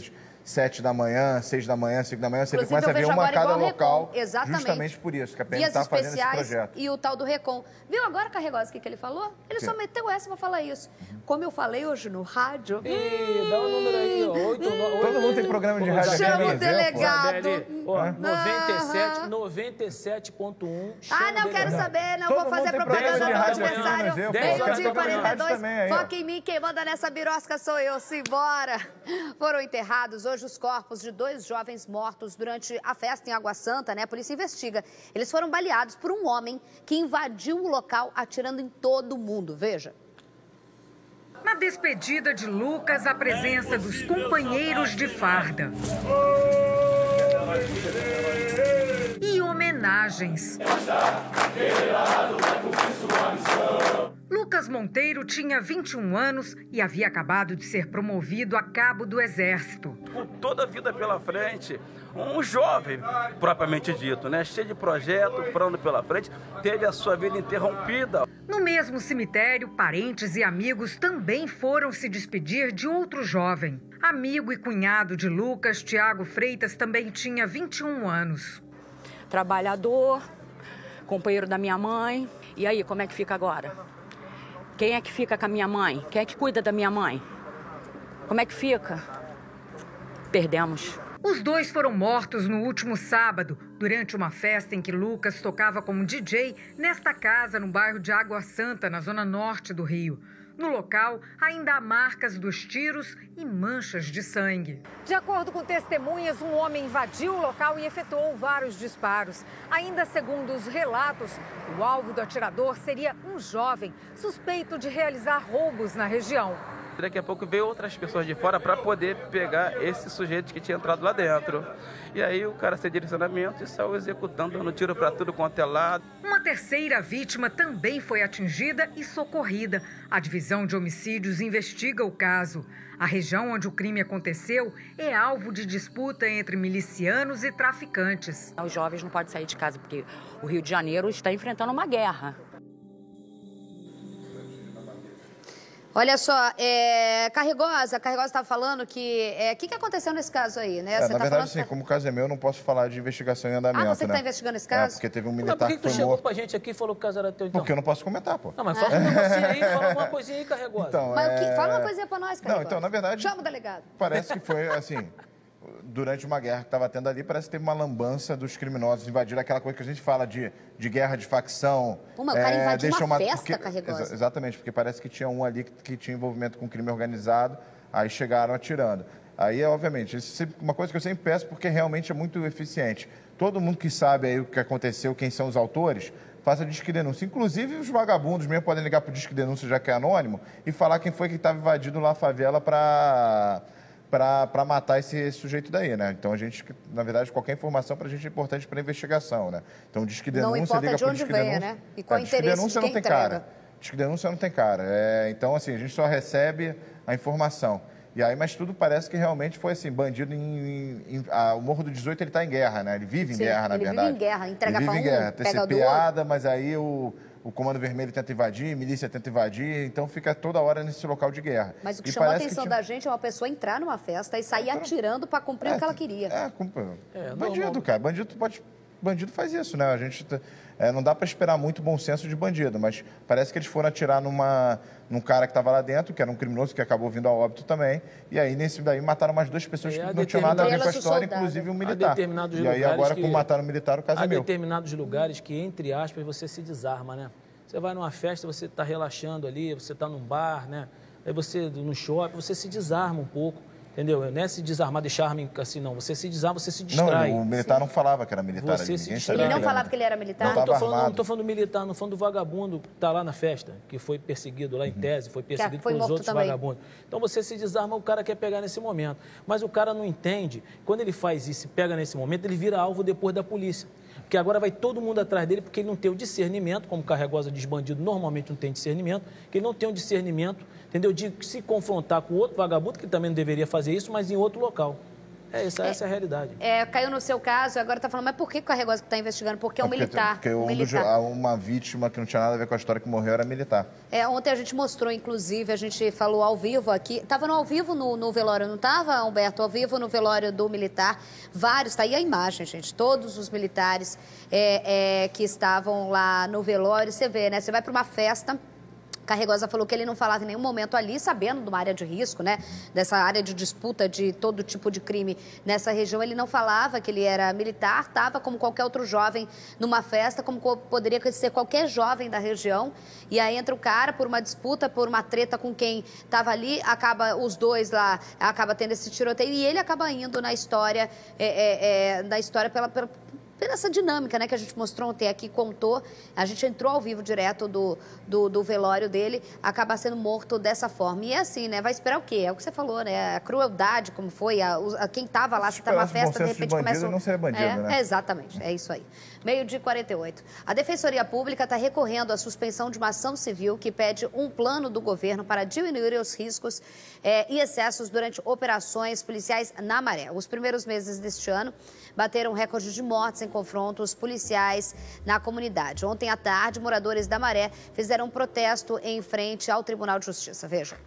sete da manhã, seis da manhã, cinco da manhã, você Inclusive, começa a ver uma a cada local, exatamente. justamente por isso, que a P M Vias está fazendo esse especiais projeto. e o tal do Recon. Viu agora, Carregosa, o que, que ele falou? Ele Sim. só meteu essa pra falar isso. Como eu falei hoje no rádio... Ih, dá o um número aí, ó. oito, no, Todo mundo tem programa de rádio. Chama o delegado. Ó, noventa e sete, noventa e sete ponto um. Ah, não quero saber, não. Todo Vou fazer mundo tem propaganda programa de do rádio aniversário. aqui no Museu, Meio-dia pô. quarenta e dois. Também aí, ó. Foca em mim, quem manda nessa birosca sou eu. Simbora. Foram enterrados hoje os corpos de dois jovens mortos durante a festa em Água Santa, né? A polícia investiga. Eles foram baleados por um homem que invadiu o local atirando em todo mundo. Veja. Na despedida de Lucas, a presença dos companheiros de farda. E homenagens. Lucas Monteiro tinha vinte e um anos e havia acabado de ser promovido a cabo do Exército. Com toda a vida pela frente, um jovem, propriamente dito, né? Cheio de projeto, plano pela frente, teve a sua vida interrompida. No mesmo cemitério, parentes e amigos também foram se despedir de outro jovem. Amigo e cunhado de Lucas, Tiago Freitas, também tinha vinte e um anos. Trabalhador, companheiro da minha mãe. E aí, como é que fica agora? Quem é que fica com a minha mãe? Quem é que cuida da minha mãe? Como é que fica? Perdemos. Os dois foram mortos no último sábado, durante uma festa em que Lucas tocava como D J nesta casa no bairro de Água Santa, na zona norte do Rio. No local, ainda há marcas dos tiros e manchas de sangue. De acordo com testemunhas, um homem invadiu o local e efetuou vários disparos. Ainda segundo os relatos, o alvo do atirador seria um jovem suspeito de realizar roubos na região. Daqui a pouco veio outras pessoas de fora para poder pegar esse sujeito que tinha entrado lá dentro. E aí o cara sem direcionamento e saiu executando, dando tiro para tudo quanto é lado. Uma terceira vítima também foi atingida e socorrida. A divisão de homicídios investiga o caso. A região onde o crime aconteceu é alvo de disputa entre milicianos e traficantes. Os jovens não podem sair de casa porque o Rio de Janeiro está enfrentando uma guerra. Olha só, é, Carregosa, Carregosa estava falando que... O é, que, que aconteceu nesse caso aí, né? É, Você na tá verdade, falando sim, que... como o caso é meu, eu não posso falar de investigação em andamento, Ah, você que né? está investigando esse caso? É, porque teve um Mas militar por que que que tu foi chegou morto. pra gente aqui e falou que o caso era teu, então? Porque eu não posso comentar, pô. Não, mas fala uma coisinha aí, fala alguma coisinha aí, Carregosa. Então, Mas o que... é... Fala uma coisinha pra nós, Carregosa. Não, então, na verdade... Chama o delegado. Parece que foi, assim... Durante uma guerra que estava tendo ali, parece que teve uma lambança dos criminosos, invadiram aquela coisa que a gente fala de, de guerra de facção. Uma, o cara é, invadiu uma, uma festa, porque, Carregosa. exa exatamente, porque parece que tinha um ali que, que tinha envolvimento com crime organizado, aí chegaram atirando. Aí, obviamente, isso é uma coisa que eu sempre peço porque realmente é muito eficiente. Todo mundo que sabe aí o que aconteceu, quem são os autores, faça disque denúncia. Inclusive, os vagabundos mesmo podem ligar para o disque denúncia, já que é anônimo, e falar quem foi que estava invadindo lá a favela para... para matar esse, esse sujeito daí, né? Então, a gente, na verdade, qualquer informação para a gente é importante para a investigação, né? Então, diz que denúncia, não importa liga de para onde disque venha, denúncia. né? E qual é, interesse de denúncia quem não tem entrega. cara. Diz que denúncia não tem cara. É, então, assim, a gente só recebe a informação. E aí, mas tudo parece que realmente foi assim, bandido em... em, em a, o Morro do dezoito, ele está em guerra, né? Ele vive em Sim, guerra, na ele verdade. vive em guerra, entrega ele para um, vive em guerra, pega do TCPada, mas aí o... O Comando Vermelho tenta invadir, a milícia tenta invadir, então fica toda hora nesse local de guerra. Mas o que e chamou a parece atenção que da gente é uma pessoa entrar numa festa e sair atirando para cumprir É, o que ela queria. É, cumpre. É, bandido, normal. cara. Bandido pode. Bandido faz isso, né? A gente tá- é, não dá para esperar muito bom senso de bandido, mas parece que eles foram atirar numa, num cara que estava lá dentro, que era um criminoso que acabou vindo a óbito também. E aí, nesse daí, mataram mais duas pessoas É, que a não tinham nada a ver com a determinada- história, soldado. inclusive um Há militar. determinados E aí, lugares agora, que- como mataram o militar, o caso Há é meu. determinados lugares que, entre aspas, você se desarma, né? Você vai numa festa, você está relaxando ali, você está num bar, né? Aí você, no shopping, você se desarma um pouco, entendeu? Não é se desarmar, deixar assim, não. Você se desarma, você se distrai. Não, o militar não falava que era militar. Você ali, se ninguém distrai. sabia Ele não que era falava que ele era militar? Não, não tava estou falando, não armado. tô falando do militar, não falando do vagabundo que está lá na festa, que foi perseguido lá em tese, foi perseguido foi pelos morto outros também. vagabundos. Então você se desarma, o cara quer pegar nesse momento. Mas o cara não entende, quando ele faz isso e pega nesse momento, ele vira alvo depois da polícia. Porque agora vai todo mundo atrás dele, porque ele não tem o discernimento, como Carregosa diz, bandido normalmente não tem discernimento, que ele não tem o discernimento, entendeu? De se confrontar com outro vagabundo, que também não deveria fazer isso, mas em outro local. É isso, essa é a realidade. É, caiu no seu caso, agora tá falando, mas por que o Carregosa está investigando? Porque é um porque, militar. Porque um um militar. dos, uma vítima que não tinha nada a ver com a história que morreu era militar. É, ontem a gente mostrou, inclusive, a gente falou ao vivo aqui, tava no ao vivo no, no velório, não tava, Humberto? Ao vivo no velório do militar, vários, tá aí a imagem, gente, todos os militares é, é, que estavam lá no velório, você vê, né, você vai para uma festa... Carregosa falou que ele não falava em nenhum momento ali, sabendo de uma área de risco, né? Dessa área de disputa de todo tipo de crime nessa região. Ele não falava que ele era militar, estava como qualquer outro jovem numa festa, como poderia ser qualquer jovem da região. E aí entra o cara por uma disputa, por uma treta com quem estava ali, acaba os dois lá, acaba tendo esse tiroteio e ele acaba indo na história, é, é, é, da história pela... pela Pela essa dinâmica, né, que a gente mostrou ontem aqui, contou, a gente entrou ao vivo direto do, do, do velório dele, acaba sendo morto dessa forma. E é assim, né, vai esperar o quê? É o que você falou, né, a crueldade, como foi, a, a, quem estava lá, se tá numa festa, de repente de começa... não ser bandido, é, né? é, exatamente, é isso aí. Meio-dia e quarenta e oito. A Defensoria Pública está recorrendo à suspensão de uma ação civil que pede um plano do governo para diminuir os riscos é, e excessos durante operações policiais na Maré. Os primeiros meses deste ano bateram recorde de mortes em confrontos policiais na comunidade. Ontem à tarde, moradores da Maré fizeram um protesto em frente ao Tribunal de Justiça. Veja.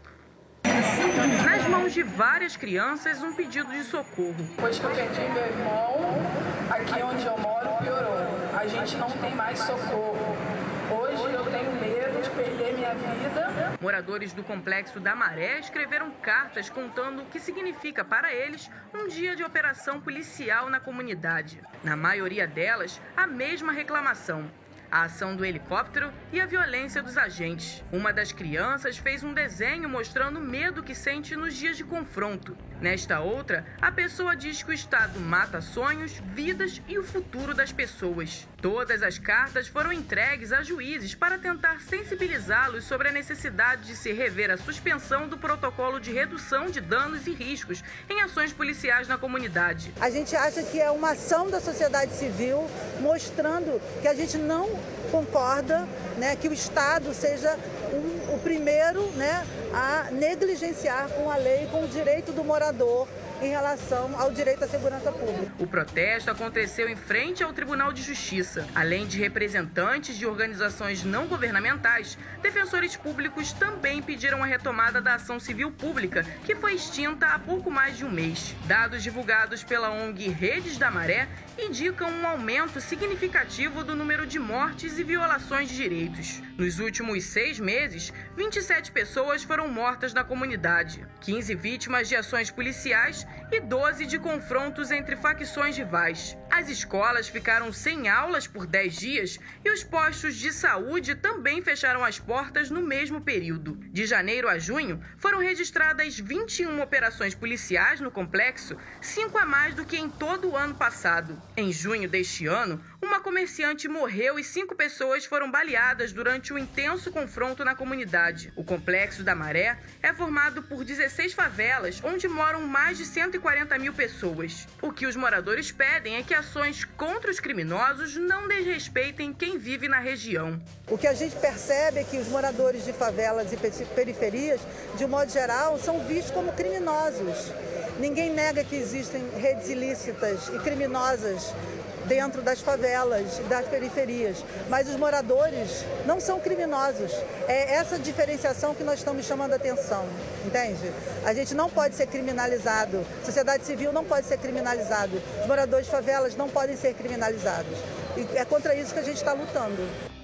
Nas mãos de várias crianças, um pedido de socorro. Depois que eu perdi meu irmão, aqui onde eu moro piorou. A gente não tem mais socorro. Hoje eu tenho medo de perder minha vida. Moradores do Complexo da Maré escreveram cartas contando o que significa para eles um dia de operação policial na comunidade. Na maioria delas, a mesma reclamação: a ação do helicóptero e a violência dos agentes. Uma das crianças fez um desenho mostrando o medo que sente nos dias de confronto. Nesta outra, a pessoa diz que o Estado mata sonhos, vidas e o futuro das pessoas. Todas as cartas foram entregues a juízes para tentar sensibilizá-los sobre a necessidade de se rever a suspensão do protocolo de redução de danos e riscos em ações policiais na comunidade. A gente acha que é uma ação da sociedade civil mostrando que a gente não concorda, né, que o Estado seja um, o primeiro, né, a negligenciar com a lei, com o direito do morador em relação ao direito à segurança pública. O protesto aconteceu em frente ao Tribunal de Justiça. Além de representantes de organizações não governamentais, defensores públicos também pediram a retomada da ação civil pública, que foi extinta há pouco mais de um mês. Dados divulgados pela O N G Redes da Maré indicam um aumento significativo do número de mortes e violações de direitos. Nos últimos seis meses, vinte e sete pessoas foram mortas na comunidade, quinze vítimas de ações policiais e doze de confrontos entre facções rivais. As escolas ficaram sem aulas por dez dias e os postos de saúde também fecharam as portas no mesmo período. De janeiro a junho, foram registradas vinte e uma operações policiais no complexo, cinco a mais do que em todo o ano passado. Em junho deste ano, uma comerciante morreu e cinco pessoas foram baleadas durante um intenso confronto na comunidade. O Complexo da Maré é formado por dezesseis favelas, onde moram mais de cento e quarenta mil pessoas. O que os moradores pedem é que ações contra os criminosos não desrespeitem quem vive na região. O que a gente percebe é que os moradores de favelas e periferias, de um modo geral, são vistos como criminosos. Ninguém nega que existem redes ilícitas e criminosas dentro das favelas e das periferias, mas os moradores não são criminosos. É essa diferenciação que nós estamos chamando a atenção, entende? A gente não pode ser criminalizado, a sociedade civil não pode ser criminalizado, os moradores de favelas não podem ser criminalizados. E é contra isso que a gente está lutando.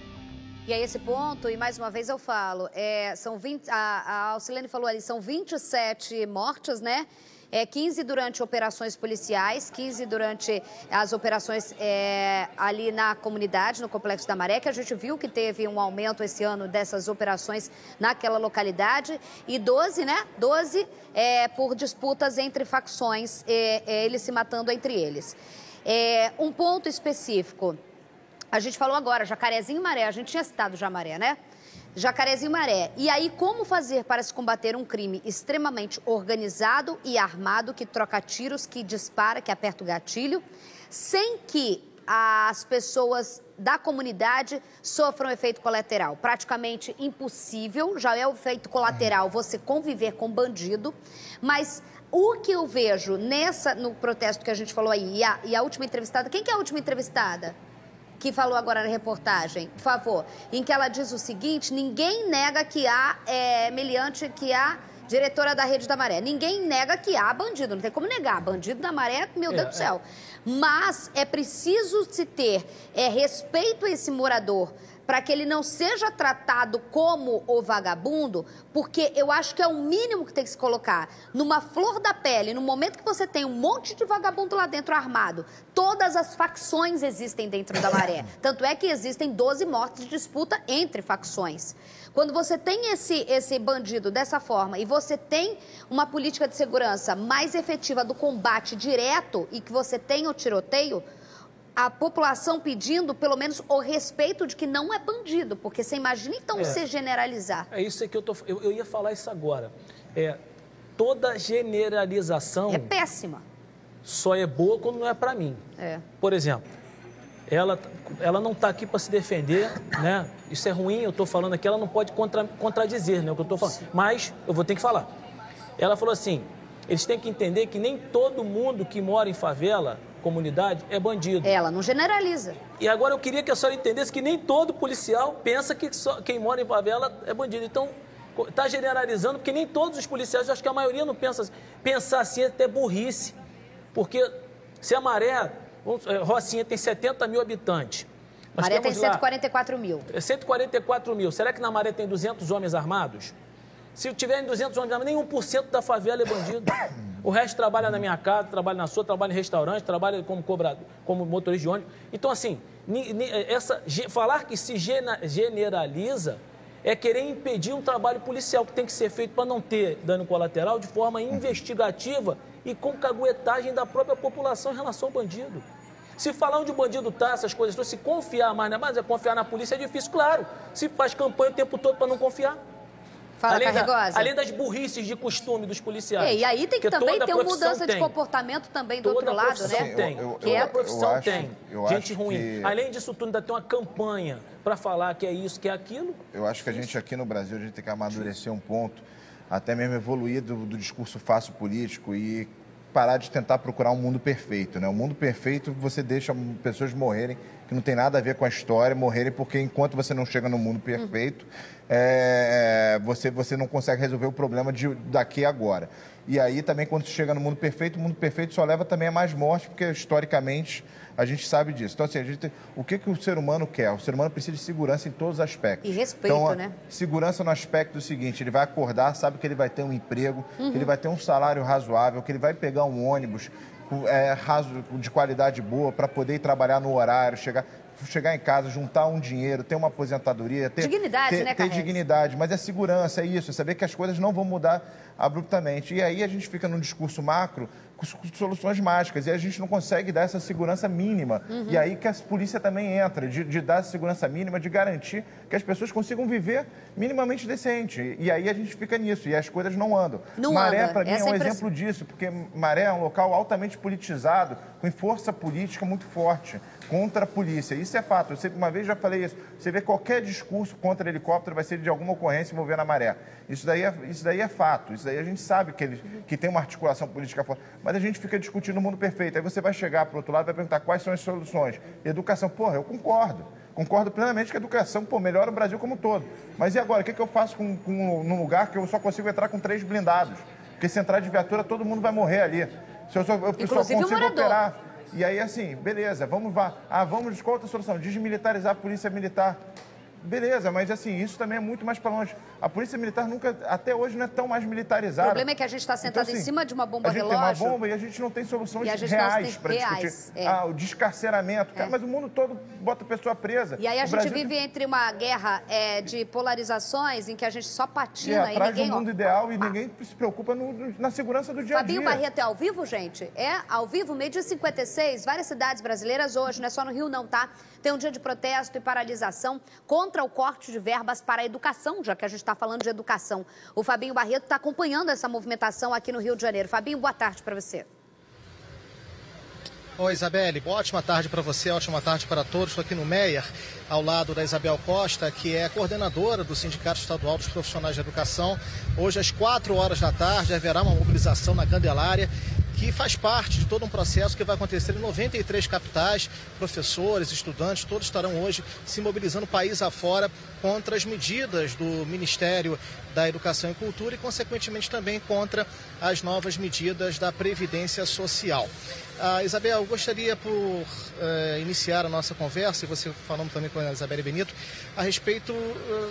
E a esse ponto, e mais uma vez eu falo, é, são vinte, a, a Alcilene falou ali, são vinte e sete mortes, né? É, quinze durante operações policiais, quinze durante as operações é, ali na comunidade, no Complexo da Maré, que a gente viu que teve um aumento esse ano dessas operações naquela localidade, e doze, né? doze é, por disputas entre facções, é, é, eles se matando entre eles. É, um ponto específico, a gente falou agora, Jacarezinho e Maré, a gente tinha citado já Maré, né? Jacarezinho e Maré. E aí, como fazer para se combater um crime extremamente organizado e armado, que troca tiros, que dispara, que aperta o gatilho, sem que as pessoas da comunidade sofram efeito colateral. Praticamente impossível, já é o efeito colateral você conviver com bandido, mas o que eu vejo nessa, no protesto que a gente falou aí, e a, e a última entrevistada, quem que é a última entrevistada? Que falou agora na reportagem, por favor, em que ela diz o seguinte: ninguém nega que há é, meliante, que há diretora da Rede da Maré. Ninguém nega que há bandido, não tem como negar. Bandido da Maré, meu é, Deus do céu. É. Mas é preciso se ter é, respeito a esse morador para que ele não seja tratado como o vagabundo, porque eu acho que é o mínimo que tem que se colocar. Numa flor da pele, no momento que você tem um monte de vagabundo lá dentro armado, todas as facções existem dentro da Maré. Tanto é que existem doze mortes de disputa entre facções. Quando você tem esse, esse bandido dessa forma e você tem uma política de segurança mais efetiva do combate direto e que você tem o tiroteio, a população pedindo, pelo menos, o respeito de que não é bandido, porque você imagina, então, é, você generalizar. É isso que eu, tô, eu, eu ia falar isso agora. É, toda generalização... É péssima. Só é boa quando não é para mim. É. Por exemplo, ela, ela não está aqui para se defender, né? Isso é ruim, eu estou falando aqui, ela não pode contra, contradizer, né, o que eu estou falando. Mas eu vou ter que falar. Ela falou assim, eles têm que entender que nem todo mundo que mora em favela, comunidade, é bandido. Ela não generaliza. E agora eu queria que a senhora entendesse que nem todo policial pensa que só quem mora em favela é bandido. Então, está generalizando, porque nem todos os policiais, eu acho que a maioria não pensa assim. Pensar assim é até burrice. Porque se a Maré, Rocinha tem setenta mil habitantes. Maré tem cento e quarenta e quatro mil. cento e quarenta e quatro mil. Será que na Maré tem duzentos homens armados? Se tiverem duzentos homens armados, nem um por cento da favela é bandido. O resto trabalha na minha casa, trabalha na sua, trabalha em restaurante, trabalha como cobrador, como motorista de ônibus. Então, assim, essa, falar que se generaliza é querer impedir um trabalho policial que tem que ser feito para não ter dano colateral de forma investigativa e com caguetagem da própria população em relação ao bandido. Se falar onde o bandido está, essas coisas, se confiar mais, né? Mas é confiar na polícia é difícil, claro. Se faz campanha o tempo todo para não confiar. Fala, além, da, além das burrices de costume dos policiais. É, e aí tem que também ter uma mudança tem. de comportamento também do toda outro lado, né? Tem. Eu, eu, que é a profissão eu acho, tem. Eu gente acho ruim. Que... Além disso tudo, ainda tem uma campanha para falar que é isso, que é aquilo. Eu acho que a gente aqui no Brasil, a gente tem que amadurecer um ponto, até mesmo evoluir do, do discurso fácil político e parar de tentar procurar um mundo perfeito, né? O mundo perfeito, você deixa pessoas morrerem, que não tem nada a ver com a história, morrerem porque enquanto você não chega no mundo perfeito, uhum. é, você, você não consegue resolver o problema de, daqui a agora. E aí também quando você chega no mundo perfeito, o mundo perfeito só leva também a mais morte, porque historicamente a gente sabe disso. Então assim, a gente, o que, que o ser humano quer? O ser humano precisa de segurança em todos os aspectos. E respeito, então, né? Segurança no aspecto do seguinte, ele vai acordar, sabe que ele vai ter um emprego, uhum. que ele vai ter um salário razoável, que ele vai pegar um ônibus é, raso, de qualidade boa para poder ir trabalhar no horário, chegar... chegar em casa, juntar um dinheiro, ter uma aposentadoria, ter dignidade, ter, né, ter dignidade, mas é segurança, é isso, é saber que as coisas não vão mudar abruptamente. E aí a gente fica num discurso macro com soluções mágicas e a gente não consegue dar essa segurança mínima. Uhum. E aí que a polícia também entra, de, de dar essa segurança mínima, de garantir que as pessoas consigam viver minimamente decente. E aí a gente fica nisso, e as coisas não andam. Não Maré, para mim, essa é um impress... exemplo disso, porque Maré é um local altamente politizado, com força política muito forte contra a polícia. Isso é fato. Eu sempre, uma vez já falei isso. Você vê qualquer discurso contra helicóptero vai ser de alguma ocorrência envolvendo a Maré. Isso daí é, isso daí é fato. Isso daí a gente sabe que, ele, que tem uma articulação política forte. Mas a gente fica discutindo o mundo perfeito. Aí você vai chegar para o outro lado e vai perguntar quais são as soluções. Educação. Porra, eu concordo. Concordo plenamente que a educação, pô, melhora o Brasil como um todo. Mas e agora? O que, que eu faço com, com, num lugar que eu só consigo entrar com três blindados? Porque se entrar de viatura, todo mundo vai morrer ali. Se eu só, eu só consigo operar... E aí, assim, beleza, vamos vá. Ah, vamos, qual outra solução? Desmilitarizar a polícia militar. Beleza, mas assim, isso também é muito mais para longe. A polícia militar nunca, até hoje, não é tão mais militarizada. O problema é que a gente está sentado então, assim, em cima de uma bomba relógio. A gente tem uma bomba e a gente não tem soluções reais para discutir. É. Ah, o descarceramento. É. Cara, mas o mundo todo bota a pessoa presa. E aí a o gente Brasil vive tem... entre uma guerra é, de polarizações em que a gente só patina. É, e atrás ninguém... do mundo ideal e ninguém se preocupa no, na segurança do dia a dia. Fabinho Barreto é ao vivo, gente? É ao vivo, meio-dia cinquenta e seis, várias cidades brasileiras hoje, não é só no Rio não, tá? Tem um dia de protesto e paralisação contra o corte de verbas para a educação, já que a gente está falando de educação. O Fabinho Barreto está acompanhando essa movimentação aqui no Rio de Janeiro. Fabinho, boa tarde para você. Oi, Isabelle, ótima tarde para você, ótima tarde para todos. Estou aqui no Meier, ao lado da Isabel Costa, que é coordenadora do Sindicato Estadual dos Profissionais de Educação. Hoje, às quatro horas da tarde, haverá uma mobilização na Candelária, que faz parte de todo um processo que vai acontecer em noventa e três capitais. Professores, estudantes, todos estarão hoje se mobilizando país afora contra as medidas do Ministério da Educação e Cultura e, consequentemente, também contra as novas medidas da Previdência Social. Ah, Isabel, eu gostaria por eh, iniciar a nossa conversa, e você falando também com a Isabelle Benito, a respeito... Eh,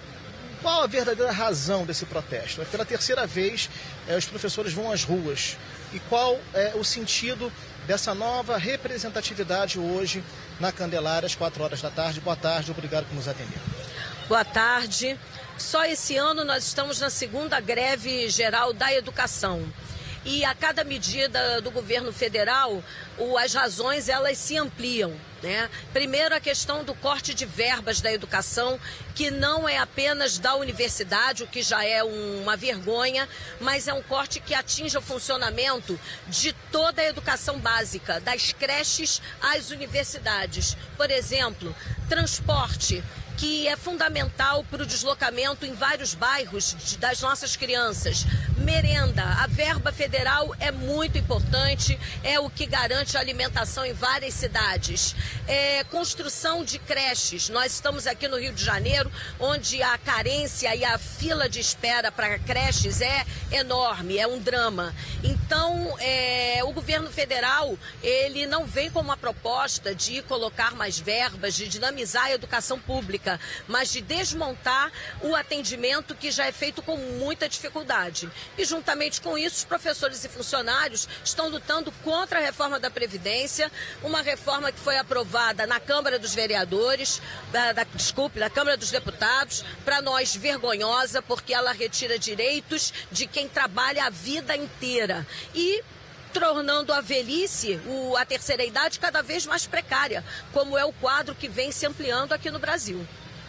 qual a verdadeira razão desse protesto? É pela terceira vez eh, os professores vão às ruas. E qual é o sentido dessa nova representatividade hoje na Candelária, às quatro horas da tarde? Boa tarde, obrigado por nos atender. Boa tarde. Só esse ano nós estamos na segunda greve geral da educação. E a cada medida do governo federal, o, as razões elas se ampliam, né? Primeiro, a questão do corte de verbas da educação, que não é apenas da universidade, o que já é um, uma vergonha, mas é um corte que atinge o funcionamento de toda a educação básica, das creches às universidades. Por exemplo, transporte, que é fundamental para o deslocamento em vários bairros de, das nossas crianças. Merenda, a verba federal é muito importante, é o que garante a alimentação em várias cidades. É, construção de creches, nós estamos aqui no Rio de Janeiro, onde a carência e a fila de espera para creches é enorme, é um drama. Então, é, o governo federal, ele não vem com uma proposta de colocar mais verbas, de dinamizar a educação pública, mas de desmontar o atendimento que já é feito com muita dificuldade. E juntamente com isso, os professores e funcionários estão lutando contra a reforma da Previdência, uma reforma que foi aprovada na Câmara dos Vereadores, da, da, desculpe, na Câmara dos Deputados, para nós vergonhosa, porque ela retira direitos de quem trabalha a vida inteira. E tornando a velhice, o, a terceira idade, cada vez mais precária, como é o quadro que vem se ampliando aqui no Brasil.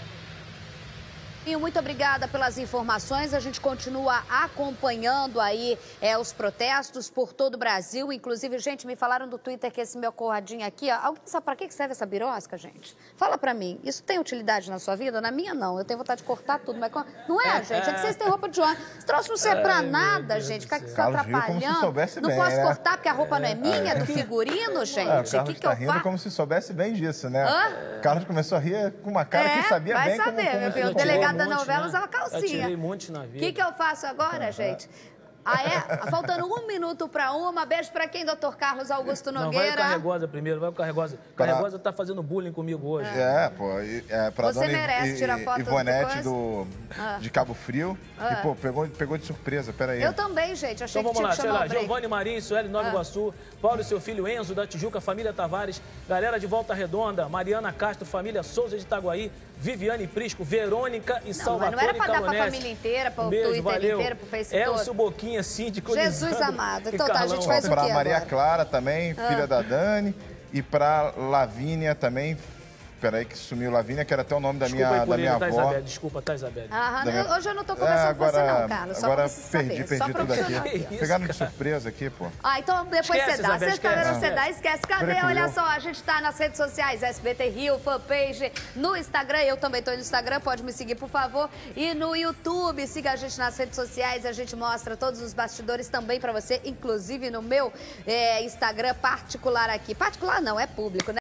Muito obrigada pelas informações. A gente continua acompanhando aí é, os protestos por todo o Brasil. Inclusive, gente, me falaram do Twitter que esse meu corradinho aqui, ó. Alguém sabe para que serve essa birosca, gente? Fala pra mim. Isso tem utilidade na sua vida? Na minha, não. Eu tenho vontade de cortar tudo, mas não é, gente? É que vocês têm roupa de ônibus. Esse troço não serve pra nada, gente. Ficar aqui se atrapalhando. Não bem, posso né? cortar porque a roupa não é minha, é do figurino, gente. É, o que Carlos que tá eu rindo faço? como se soubesse bem disso, né? Hã? O Carlos começou a rir com uma cara é, que sabia vai bem saber, como... meu filho. O como delegado da monte, novela né? usava calcinha. Eu tirei monte na vida. O que, que eu faço agora, gente? Ah, é? Faltando um minuto para uma. Beijo para quem, doutor Carlos Augusto Nogueira? Não, vai o Carregosa primeiro, vai o Carregosa. O Carregosa tá fazendo bullying comigo hoje. É, pô. E, é, pra Você dona merece I, tirar foto Ivonete do, do, ah. de Cabo Frio. Ah. E, pô, pegou, pegou de surpresa, peraí. Eu também, gente. Achei então que vamos tinha lá, que chamar sei lá, Giovanni Marinho, Sueli, Nova ah. Iguaçu, Paulo e seu filho Enzo, da Tijuca, família Tavares, galera de Volta Redonda, Mariana Castro, família Souza de Itaguaí, Viviane Prisco, Verônica e não, Salvatore Não era pra dar pra Calonese. família inteira, pra o Beijo, Twitter valeu. inteiro, pro Facebook. Elcio Boquinha, síndico. Jesus Lisandro, amado. Então tá, a gente faz o Pra quê Maria agora? Clara também, Ah. filha da Dani. E pra Lavínia também. Peraí que sumiu Lavínia, que era até o nome da Desculpa minha, aí por da minha ele, tá, avó. Isabelle? Desculpa, tá, Isabelle? Aham, Da minha- eu- hoje eu não tô conversando É, agora, com você não, Carlos. Só agora pra você perdi, saber. perdi Só tudo profissional. aqui. Pegaram de surpresa aqui, pô. Ah, então depois Esquece, você dá. Isabel, Você tá vendo, esquece. você dá, esquece. Cadê? Peraí, Olha eu- só, a gente tá nas redes sociais, S B T Rio, fanpage, no Instagram, eu também tô no Instagram, pode me seguir, por favor. E no YouTube, siga a gente nas redes sociais, a gente mostra todos os bastidores também pra você, inclusive no meu é, Instagram particular aqui. Particular não, é público, né?